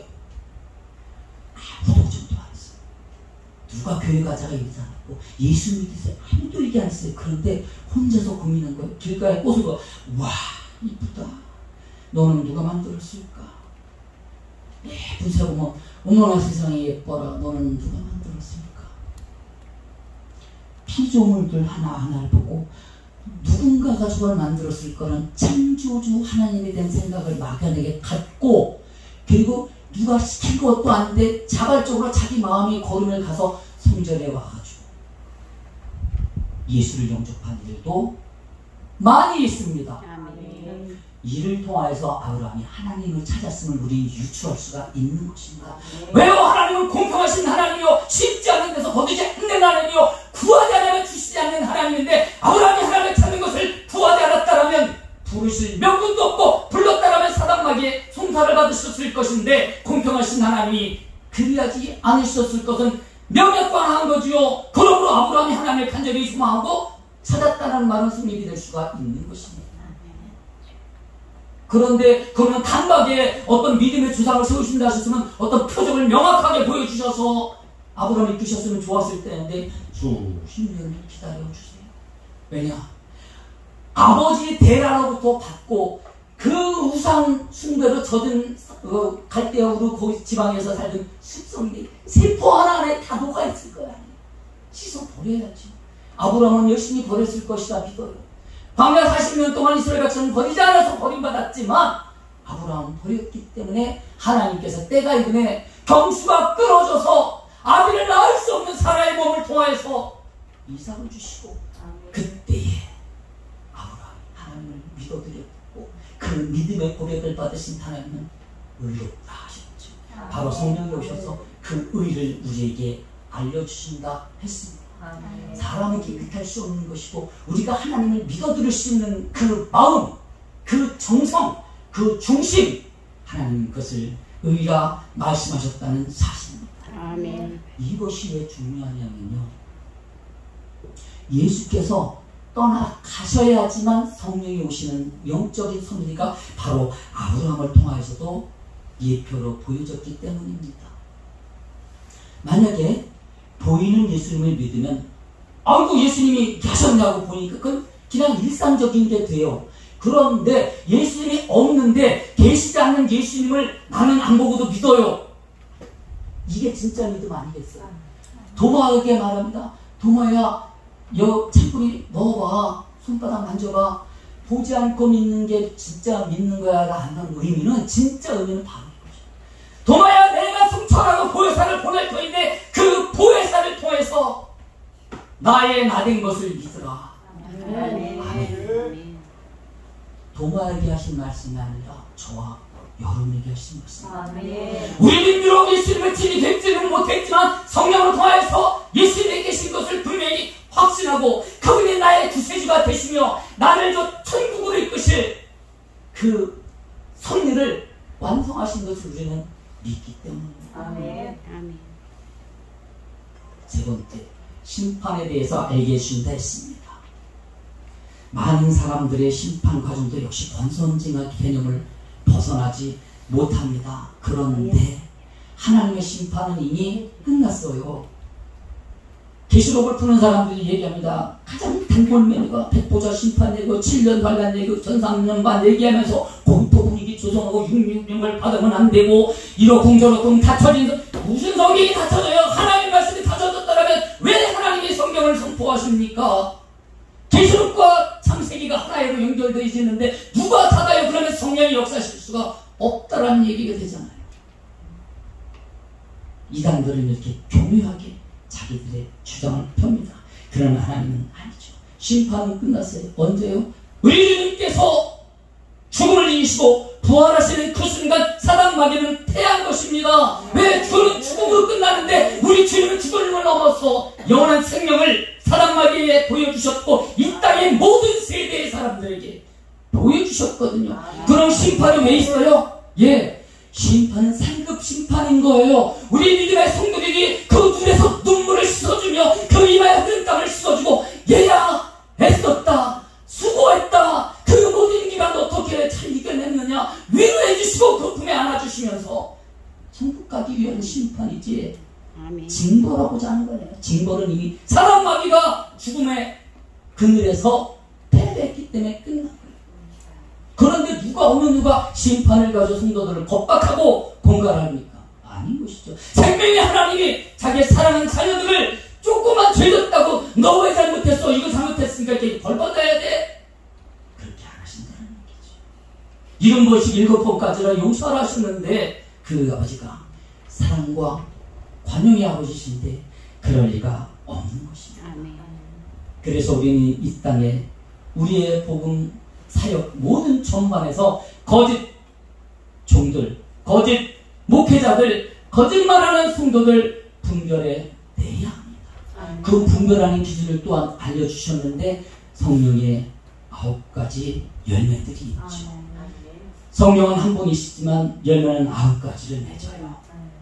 아무도 정도 안 했어요. 누가 교회 가자가 얘기하지 않았고 예수 믿으세요. 아무도 얘기 안 했어요. 그런데 혼자서 고민한 거예요. 길가에 꽃을 봐. 와, 이쁘다. 너는 누가 만들었을까? 예쁜 새고만 어머나 세상에 예뻐라. 너는 누가 만들었을까? 피조물들 하나하나를 보고 누군가가 저걸 만들었을 거는 창조주 하나님에 대한 생각을 막연하게 갖고, 그리고 누가 시킨 것도 아닌데 자발적으로 자기 마음의 걸음을 가서 성전에 와가지고 예수를 영접한 일도 많이 있습니다. 아멘. 이를 통하여서 아브라함이 하나님을 찾았음을 우리 유추할 수가 있는 것입니다. 왜요? 하나님은 공평하신 하나님이요, 쉽지 않은 데서 거두지 않는 하나님이요, 구하지 않으면 주시지 않는 하나님인데, 아브라함이 하나님을 찾는 것을 구하지 않았다라면 부르실 명분도 없고, 불렀다라면 사단마귀의 송사를 받으셨을 것인데, 공평하신 하나님이 그리하지 않으셨을 것은 명예관한 거지요. 그러므로 아브라함이 하나님을 간절히 소망하고 찾았다는 말은 승리가 될 수가 있는 것입니다. 그런데 그러면 단박에 어떤 믿음의 주상을 세우신다 하셨으면 어떤 표적을 명확하게 보여주셔서 아브라함이 주셨으면 좋았을 때인데 수십 년을 기다려주세요. 왜냐? 아버지 데라로부터 받고 그 우상 숭배로 젖은 갈대아우르 거기 지방에서 살던 습성이 세포 하나 안에 다 녹아있을 거야. 씻어 버려야지. 아브라함은 열심히 버렸을 것이다 믿어요. 광야 40년 동안 이스라엘 백성은 버리지 않아서 버림받았지만 아브라함은 버렸기 때문에 하나님께서 때가 이름에 경수가 끊어져서 아비를 낳을 수 없는 사라의 몸을 통하여서 이삭을 주시고, 그때에 아브라함이 하나님을 믿어드렸고 그 믿음의 고백을 받으신 하나님은 의롭다 하셨죠. 바로 성령이 오셔서 그 의를 우리에게 알려주신다 했습니다. 사람은 깨끗할 수 없는 것이고 우리가 하나님을 믿어들을 수 있는 그 마음, 그 정성, 그 중심, 하나님 그것을 의라 말씀하셨다는 사실입니다. 아멘. 이것이 왜 중요하냐면요, 예수께서 떠나가셔야지만 성령이 오시는 영적인 섭리가 바로 아브라함을 통하여서도 예표로 보여졌기 때문입니다. 만약에 보이는 예수님을 믿으면 아이고 예수님이 하셨냐고 보니까 그건 그냥 일상적인 게 돼요. 그런데 예수님이 없는데 계시지 않는 예수님을 나는 안 보고도 믿어요. 이게 진짜 믿음 아니겠어요? 도마에게 말합니다. 도마야, 여 창고리 넣어봐. 손바닥 만져봐. 보지 않고 믿는 게 진짜 믿는 거야가 하는 의미는, 진짜 의미는 바로 이거죠. 도마야, 내가 승천하고 보혜사를 보낼 터인데 그 보혜사를 통해서 나의 나된 것을 믿으라. 아멘. 도마에게 하신 말씀이 아니라 저와 여러분에게 하신 말씀입니다. 우리는 비록 예수님을 친히 뵙지는 못했지만 성령을 통하여서 예수님에 계신 것을 분명히 확신하고 그분이 나의 구세주가 되시며 나를 저 천국으로 이끄실 그 섭리를 완성하신 것을 우리는 믿기 때문입니다. 아멘. 세 번째, 심판에 대해서 알게 해준다 했습니다. 많은 사람들의 심판 과정도 역시 권선징악 개념을 벗어나지 못합니다. 그런데 하나님의 심판은 이미 끝났어요. 계시록을 푸는 사람들이 얘기합니다. 가장 단골 메뉴가 백보자 심판 얘기고 7년 관련 얘기고 전상년반 얘기하면서 공포 분위기 조성하고 666을 받으면 안 되고 1호 공저로 다 터진, 무슨 성경이 다 터져요? 하나님의 말씀이 다 터졌다면 왜 하나님의 성경을 선포하십니까? 계시록과 창세기가 하나로 연결되어 있는데 누가 닫아요? 그러면 성령이 역사하실 수가 없다라는 얘기가 되잖아요. 이단들은 이렇게 교묘하게 자기들의 주장을 펴니다. 그러나 하나님은 아니죠. 심판은 끝났어요. 언제요? 우리 주님께서 죽음을 이기시고 부활하시는 그 순간 사단마귀는 패한 것입니다. 왜? 그는 죽음으로 끝나는데 우리 주님은 죽음을 넘어서 영원한 생명을 사단마귀에 보여주셨고 이 땅의 모든 세대의 사람들에게 주셨거든요. 그럼 심판이 왜 있어요? 예, 심판은 상급 심판인 거예요. 우리 믿음의 성도들이 그 눈에서 눈물을 씻어주며 그 이마에 흐른 땀을 씻어주고, 얘야 애썼다, 수고했다, 그 모든 기간 어떻게 잘 이겨냈느냐 위로해 주시고 그 품에 안아주시면서 천국 가기 위한 심판이지, 아멘. 징벌하고자 하는 거네요. 징벌은 이미 사람 마귀가 죽음의 그늘에서 패배했기 때문에 끝난 거예요. 그런데 누가 어느 누가 심판을 가지고 성도들을 겁박하고 공갈합니까? 아닌 것이죠. 생명의 하나님이 자기의 사랑하는 자녀들을 조금만 죄졌다고 너 왜 잘못했어? 이거 잘못했으니까 이렇게 벌 받아야 돼? 그렇게 안 하신다는 얘기죠. 70번씩 7번까지나 용서를 하셨는데 그 아버지가 사랑과 관용의 아버지신데 그럴 리가 없는 것입니다. 아멘. 그래서 우리는 이 땅에 우리의 복음 사역 모든 전반에서 거짓 종들, 거짓 목회자들, 거짓말하는 성도들 분별해 내야 합니다. 그 분별하는 기준을 또한 알려주셨는데 성령의 9가지 열매들이 있죠. 성령은 한 분이시지만 열매는 9가지를 맺어요.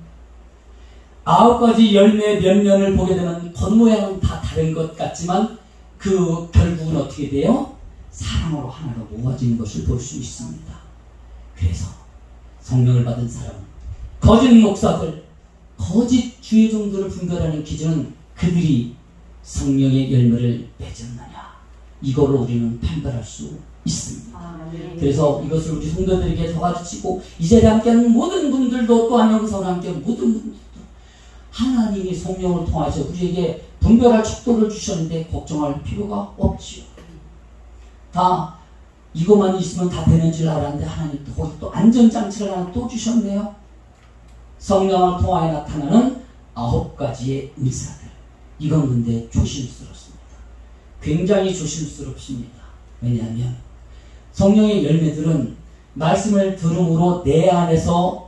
9가지 열매 몇 면을 보게 되면 겉모양은 다 다른 것 같지만 그 결국은 어떻게 돼요? 사랑으로 하나로 모아지는 것을 볼 수 있습니다. 그래서 성령을 받은 사람은 거짓 목사들, 거짓 주의 종들을 분별하는 기준은 그들이 성령의 열매를 맺었느냐, 이거로 우리는 판별할 수 있습니다. 그래서 이것을 우리 성도들에게 더 가르치고 이 자리에 함께하는 모든 분들도, 또한 영상을 함께하는 모든 분들도 하나님이 성령을 통하셔 우리에게 분별할 척도를 주셨는데 걱정할 필요가 없지요. 다 이것만 있으면 다 되는 줄 알았는데 하나님 또 거기 또 안전장치를 하나 또 주셨네요. 성령을 통하여 나타나는 9가지의 은사들. 이건 근데 조심스럽습니다. 굉장히 조심스럽습니다. 왜냐하면 성령의 열매들은 말씀을 들음으로 내 안에서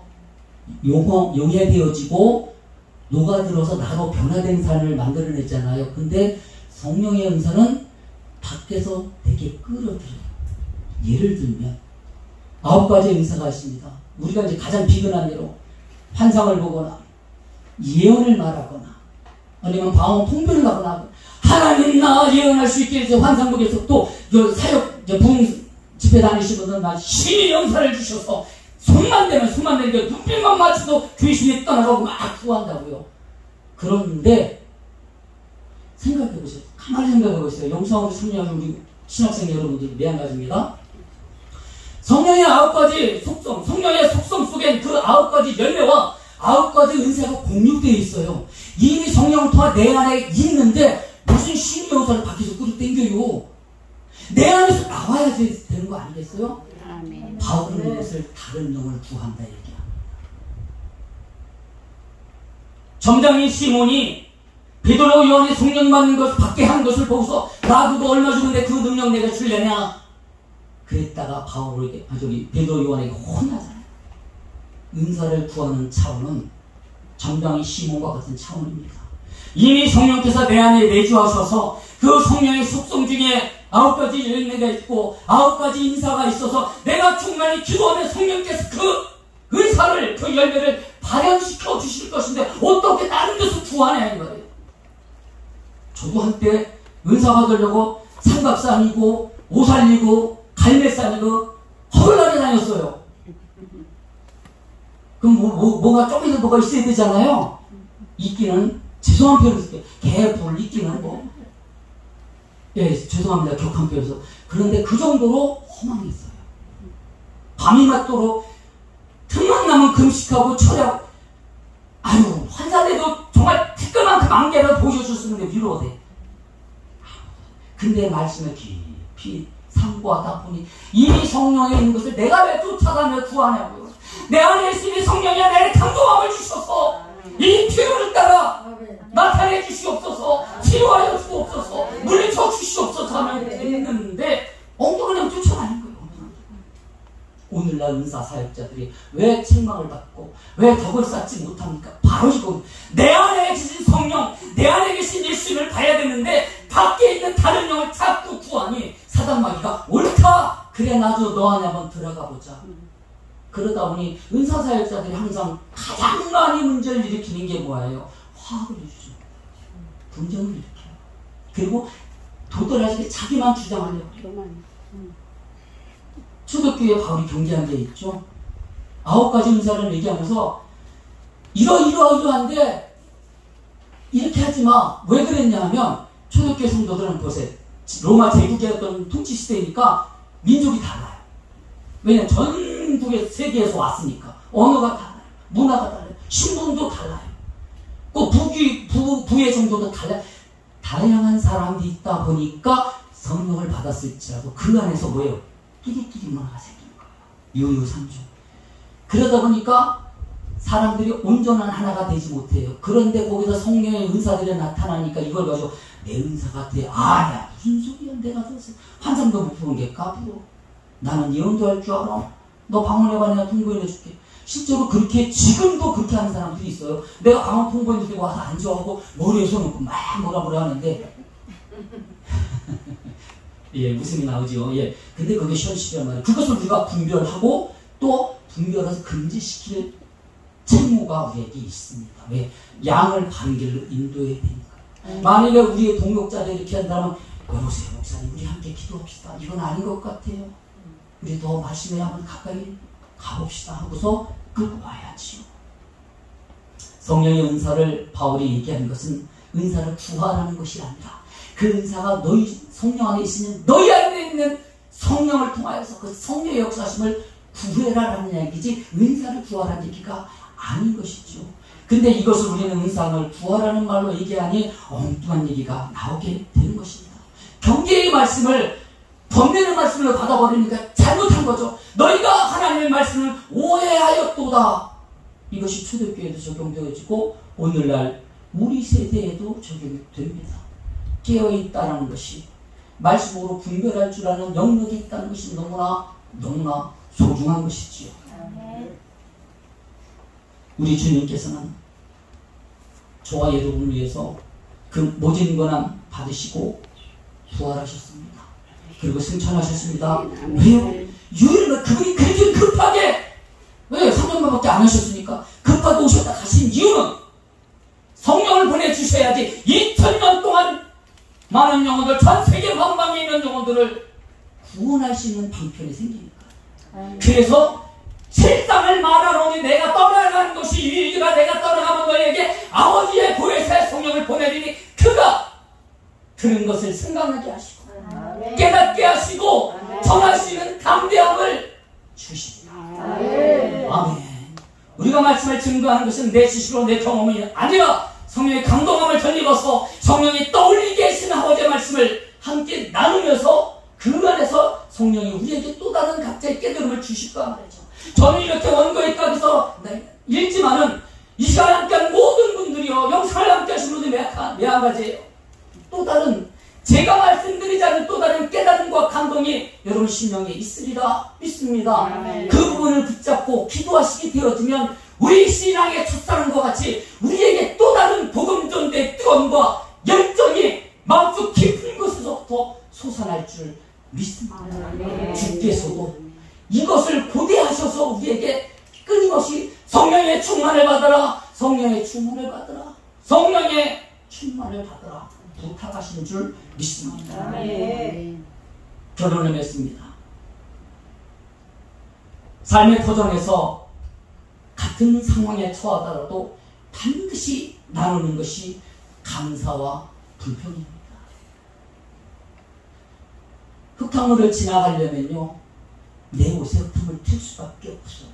용해되어지고 녹아들어서 나로 변화된 삶을 만들어냈잖아요. 근데 성령의 은사는 밖에서 되게 끌어들여요. 예를 들면 9가지의 은사가 있습니다. 우리가 이제 가장 비근한 예로 환상을 보거나 예언을 말하거나 아니면 방언 통변을 하거나 하나님 나 예언할 수 있게 해서 환상 보게서 또 사역 부흥 집회 다니시는 분들은 나 신의 영사를 주셔서 손만 대면 게 눈빛만 맞춰도 귀신이 떠나가고 막 구한다고요. 그런데 생각해보세요. 가만히 생각해보세요. 영성으로 참여하는 우리 신학생 여러분들 매한가지입니다. 성령의 9가지 속성, 성령의 속성 속엔 그 9가지 열매와 9가지 은사가 공유되어 있어요. 이미 성령을 통해 내 안에 있는데 무슨 신의 영사를 밖에서 끌어당겨요. 내 안에서 나와야 되는 거 아니겠어요? 아멘. 바울은 이것을 다른 영을 구한다 얘기합니다. 점장인 시몬이 베드로 요한이 성령 받는 것을 받게 한 것을 보고서 나 그거 얼마 주는데 그 능력 내가 줄려냐? 그랬다가 바울에게 베드로 요한에게 혼나잖아요. 은사를 구하는 차원은 점장인 시몬과 같은 차원입니다. 이미 성령께서 내 안에 내주하셔서 그 성령의 속성 중에 9가지 열매가 있고 9가지 인사가 있어서 내가 충만히 기도하면 성령께서 그 은사를, 그 열매를 발현시켜 주실 것인데 어떻게 다른 데서 구하냐 이 말이에요. 저도 한때 은사 받으려고 삼각산이고 오살리고 갈매산이고 헐날에 다녔어요. 그럼 뭐가 조금이라도 뭐가 있어야 되잖아요. 있기는 죄송한 표현을 쓸게요. 개불 있기는 뭐 예, 죄송합니다. 격한 표현에서. 그런데 그 정도로 허망했어요. 밤이 맞도록 틈만 나면 금식하고 철야하고 아유 환자들도 정말 티끌만큼 안개를 보여줬었는데 위로가 돼. 근데 말씀을 깊이 상고하다 보니 이미 성령에 있는 것을 내가 왜 쫓아다녀 구하냐고요. 내 안에 있으니 성령이 내 강동함을 주셔서 이 필요를 따라 나타내 주시옵소서, 치료하여 주옵소서, 물리쳐 주시옵소서 하면 됐는데 엉뚱한 쫓아다닌 거예요. 오늘날 은사 사역자들이 왜 책망을 받고 왜 덕을 쌓지 못합니까? 바로 이거. 내 안에 계신 성령, 내 안에 계신 예수님을 봐야 되는데 밖에 있는 다른 영을 자꾸 구하니 사단마귀가 옳다, 그래 나도 너 안에 한번 들어가 보자. 그러다 보니 은사사역자들이 항상 가장 많이 문제를 일으키는 게 뭐예요? 화학을 해주죠. 분쟁을 일으켜요. 그리고 도드라지게 자기만 주장하려고 해요. 초대교회 바울이 경계한 게 있죠. 9가지 은사를 얘기하면서 이러한데 이렇게 하지 마. 왜 그랬냐 하면 초대교회 성도들은 보세요. 로마 제국의 어떤 통치 시대니까 민족이 달라요. 왜냐면 전국의 세계에서 왔으니까. 언어가 달라요. 문화가 달라요. 신분도 달라요. 그 부의 정도도 달라요. 다양한 사람들이 있다 보니까 성령을 받았을지라도 그 안에서 뭐예요? 뚜기뚜기 문화가 생기는 거예요. 유유상종. 그러다 보니까 사람들이 온전한 하나가 되지 못해요. 그런데 거기서 성령의 은사들이 나타나니까 이걸 가지고 내 은사 같아. 아니야. 무슨 소리야. 내가 줬어. 환상도 못 보는 게 까불어. 나는 예언도 할 줄 알아. 너 방언해봐. 내가 통보해줄게. 실제로 그렇게 지금도 그렇게 하는 사람들이 있어요. 내가 방언 통보해주고 와서 앉아하고 머리에 손 얹고 막 뭐라 하는데 예, 웃음이 나오죠. 예. 근데 그게 현실이란 말이에요. 그것을 우리가 분별하고 또 분별해서 금지시킬 책무가 우리에게 있습니다. 왜? 양을 바른 길로 인도해야 되니까. 만약에 우리의 동역자들 이렇게 한다면 여보세요 목사님 우리 함께 기도합시다. 이건 아닌 것 같아요. 우리 더 말씀에 한번 가까이 가봅시다 하고서 끌고 와야지요. 성령의 은사를 바울이 얘기하는 것은 은사를 구하라는 것이 아니라 그 은사가 너희 성령 안에 있으면 너희 안에 있는 성령을 통하여서 그 성령의 역사심을 구해라라는 얘기지 은사를 구하라는 얘기가 아닌 것이죠. 근데 이것을 우리는 은사를 구하라는 말로 얘기하니 엉뚱한 얘기가 나오게 되는 것입니다. 경계의 말씀을 번뇌의 말씀을 받아버리니까 잘못한 거죠. 너희가 하나님의 말씀을 오해하였도다. 이것이 초대교회에도 적용되어지고 오늘날 우리 세대에도 적용이 됩니다. 깨어있다는 것이 말씀으로 분별할 줄 아는 영역이 있다는 것이 너무나 소중한 것이지요. 우리 주님께서는 저와 여러분을 위해서 그 모진 고난 받으시고 부활하셨습니다. 그리고 승천하셨습니다. 왜요? 유일은 그분이 그렇게 급하게 왜 3년만밖에 안 하셨으니까 급하게 오셨다 가신 이유는 성령을 보내주셔야지 2000년 동안 많은 영혼들 전 세계 방방에 있는 영혼들을 구원할 수 있는 방편이 생기니까. 그래서 실상을 말하노니 내가 떠나가는 것이 유일이라 내가 떠나가면 너에게 아버지의 보혜사의 성령을 보내리니 그가 들은 것을 생각나게 하시고 깨닫게 하시고 전할 수 있는 담대함을 주십니다. 아멘. 우리가 말씀을 증거하는 것은 내 지식으로 내 경험이 아니라 성령의 강동함을 전입어서 성령이 떠올리게 하시는 아버지의 말씀을 함께 나누면서 그 안에서 성령이 우리에게 또 다른 각자의 깨달음을 주실 거란 말이죠. 저는 이렇게 원고에 까지서 읽지만은 이 시간에 함께한 모든 분들이요 영상을 함께 하신 분들이 매한가지예요. 또 다른 제가 말씀드리지 않은 또 다른 깨달음과 감동이 여러분 심령에 있으리라 믿습니다. 그 부분을 붙잡고 기도하시게 되어지면 우리 신앙의 첫사랑과 같이 우리에게 또 다른 복음 전도의 뜨거움과 열정이 마음속 깊은 곳에서부터 솟아날 줄 믿습니다. 주께서도 이것을 고대하셔서 우리에게 끊임없이 성령의 충만을 받아라, 성령의 충만을 받아라, 성령의 충만을 받아라 부탁하시는 줄 믿습니다. 결론을 맺습니다. 삶의 터전에서 같은 상황에 처하더라도 반드시 나누는 것이 감사와 불평입니다. 흙탕물을 지나가려면요 내 옷에 흙탕을 튈 수밖에 없어요.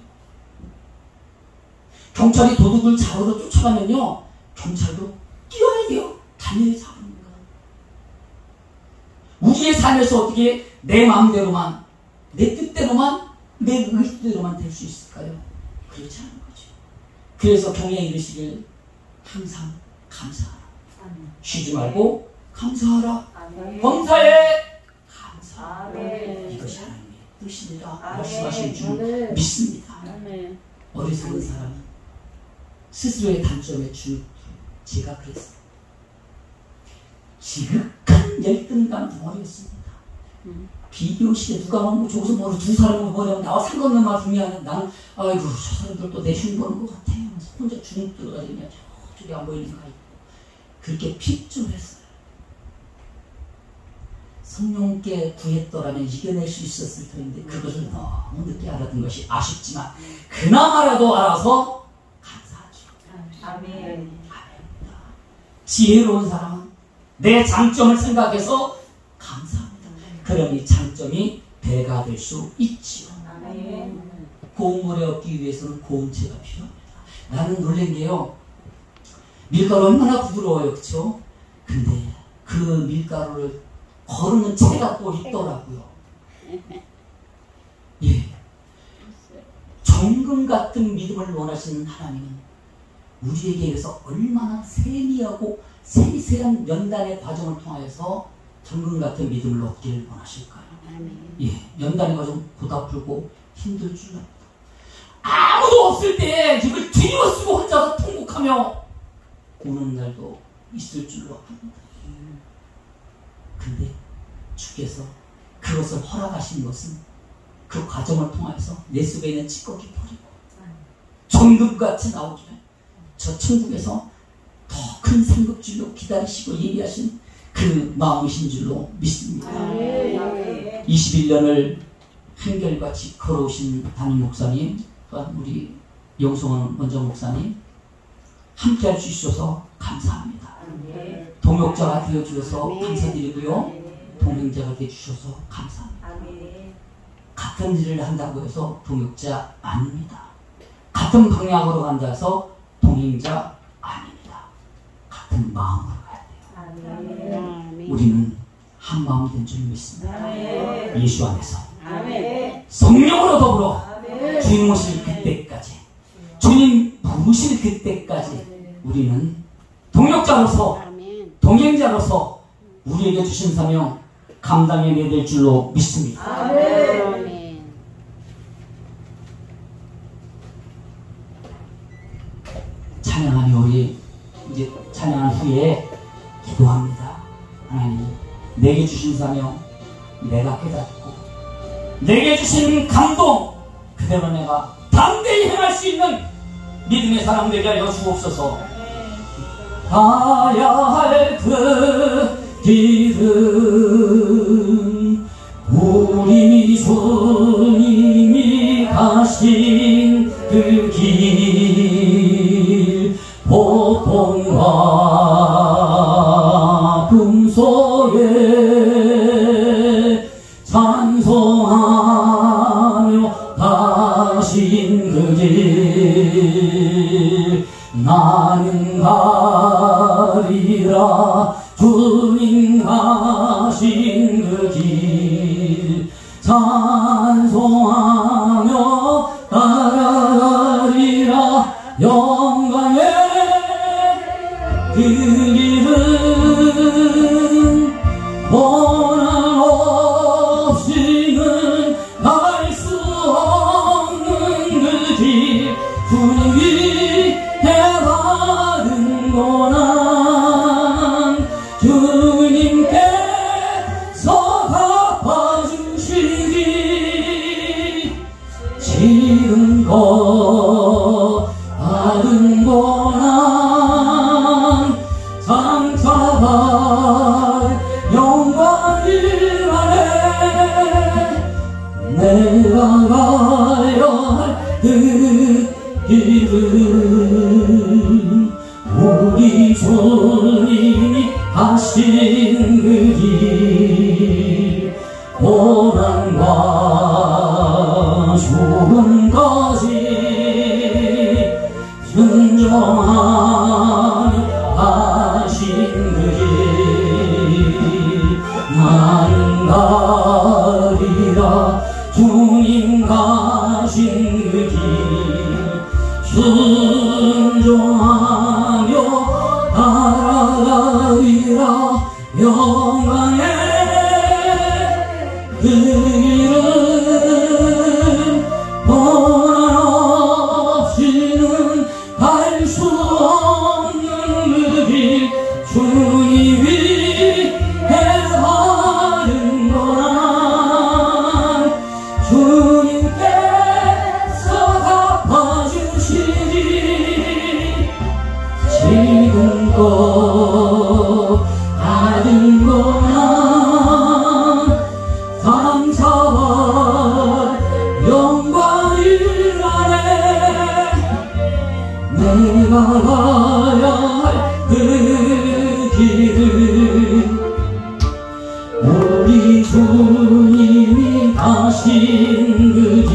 경찰이 도둑을 잡으러 쫓아가면요 경찰도 뛰어야 돼요. 달려야 잡습니다. 우리의 삶에서 어떻게 내 마음대로만 내 뜻대로만 내 의지대로만 될 수 있을까요? 그렇지 않은 거죠. 그래서 경에 이르시길 항상 감사하라. 쉬지 말고 감사하라. 범사에 감사하라. 이것이 하나님의 뜻이니라 말씀하신 줄 믿습니다. 어리석은 사람은 스스로의 단점에 주눅 제가 그랬어요. 지극한 열등감 덩어리였습니다. 비디오실에 누가 뭐 저기서 뭐 두 사람을 보내면 나와 상관없는 말씀이 아니라 나는 아이고 저 사람들도 내 흉 보는 것 같아. 혼자 주눅 들어가지고 그냥 저쪽에 안 보이는 거 있고 그렇게 핍조했어요. 성령께 구했더라면 이겨낼 수 있었을 텐데 그것을 너무 늦게 알아든 것이 아쉽지만 그나마라도 알아서 감사하죠. 아멘. 지혜로운 사람은 내 장점을 생각해서 감사합니다. 그러니 장점이 배가 될 수 있지요. 아멘. 고운 물에 얻기 위해서는 고운 채가 필요합니다. 나는 놀란 게요. 밀가루 얼마나 부드러워요. 그렇죠? 근데 그 밀가루를 거르는 채가 또 있더라고요. 예. 정금 같은 믿음을 원하시는 하나님은 우리에게 의해서 얼마나 세미하고 세세한 연단의 과정을 통하여서 정금 같은 믿음을 얻기를 원하실까요? 예. 연단의 과정 고달프고 힘들 줄 압니다. 아무도 없을 때 이걸 뒤집어쓰고 혼자서 통곡하며 우는 날도 있을 줄로 압니다. 근데 주께서 그것을 허락하신 것은 그 과정을 통해서 내 속에 있는 찌꺼기 버리고 정금같이 나오기를 저 천국에서 더 큰 상급줄로 기다리시고 예비하신 그 마음이신 줄로 믿습니다. 21년을 한결같이 걸어오신 담임 목사님, 또한 우리 영성원 원장 목사님 함께 할 수 있어서 감사합니다. 동역자가 되어주셔서 감사드리고요. 동행자가 되어주셔서 감사합니다. 같은 일을 한다고 해서 동역자 아닙니다. 같은 방향으로 간다 해서 동행자 아닙니다. 같은 마음으로 가야 돼요. 우리는 한 마음이 된 줄 믿습니다. 예수 안에서 성령으로 더불어 주님 오실 그때까지, 주님 부르실 그때까지 우리는 동역자로서 동행자로서 우리에게 주신 사명 감당해내야 될 줄로 믿습니다. 아멘. 찬양하니 우리 이제 찬양한 후에 기도합니다. 하나님, 내게 주신 사명 내가 깨닫고 내게 주신 감동 그대로 내가 담대히 행할 수 있는 믿음의 사람 되게 하여 주옵소서. 가야 할 그 길은 우리 주님이 가신 그 길, 보통과 금속에 찬송하며 가신 그 길, 나는 가리라 주님 가신 그 길, 찬송하며 따라가리라 영광의 그 길은 원한 없이는 갈 수 없는 그 길, 주님 위해 받은 고난 주님께서 갚아주시리. 지은 것 받은 고난 장차받을 영광을 안에 내가 가야 할 그 길은 우리 주님이 가신 그 길, 고난과 죽음까지 순종하며 가신 그 길, 나는 가리라 주님 가신 그 길, 순종하며 따라가리라 영광의 그 길은 원한 없이는 갈 수 없는 그 길, 주님 위해 받은 고난 지금껏 받은 고난 감사와 영광을 안에 내가 가야 할 그 길을 우리 주님이 가신 그 길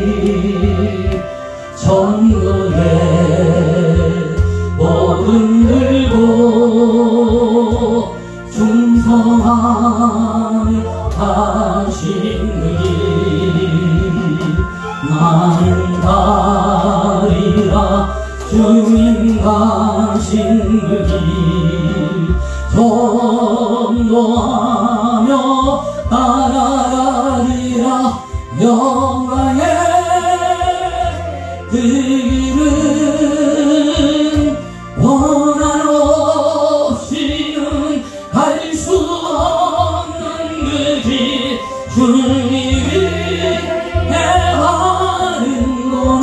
전국에 모든 들고 충성하며 가신 그 길 나는 가리라 주님 가신 그 길 전도하며 따라가리라 영광의 그 길은 원한 없이는 갈 수 없는 그 길 주님이 해하는 고난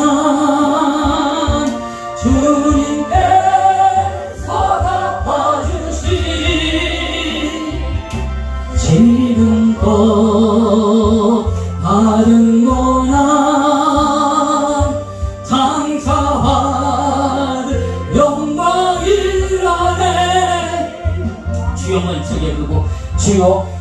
주님께서 갚아주신 지금껏 받은 고난 장차받을 영광을 안에 주여 먼저 부르고 주여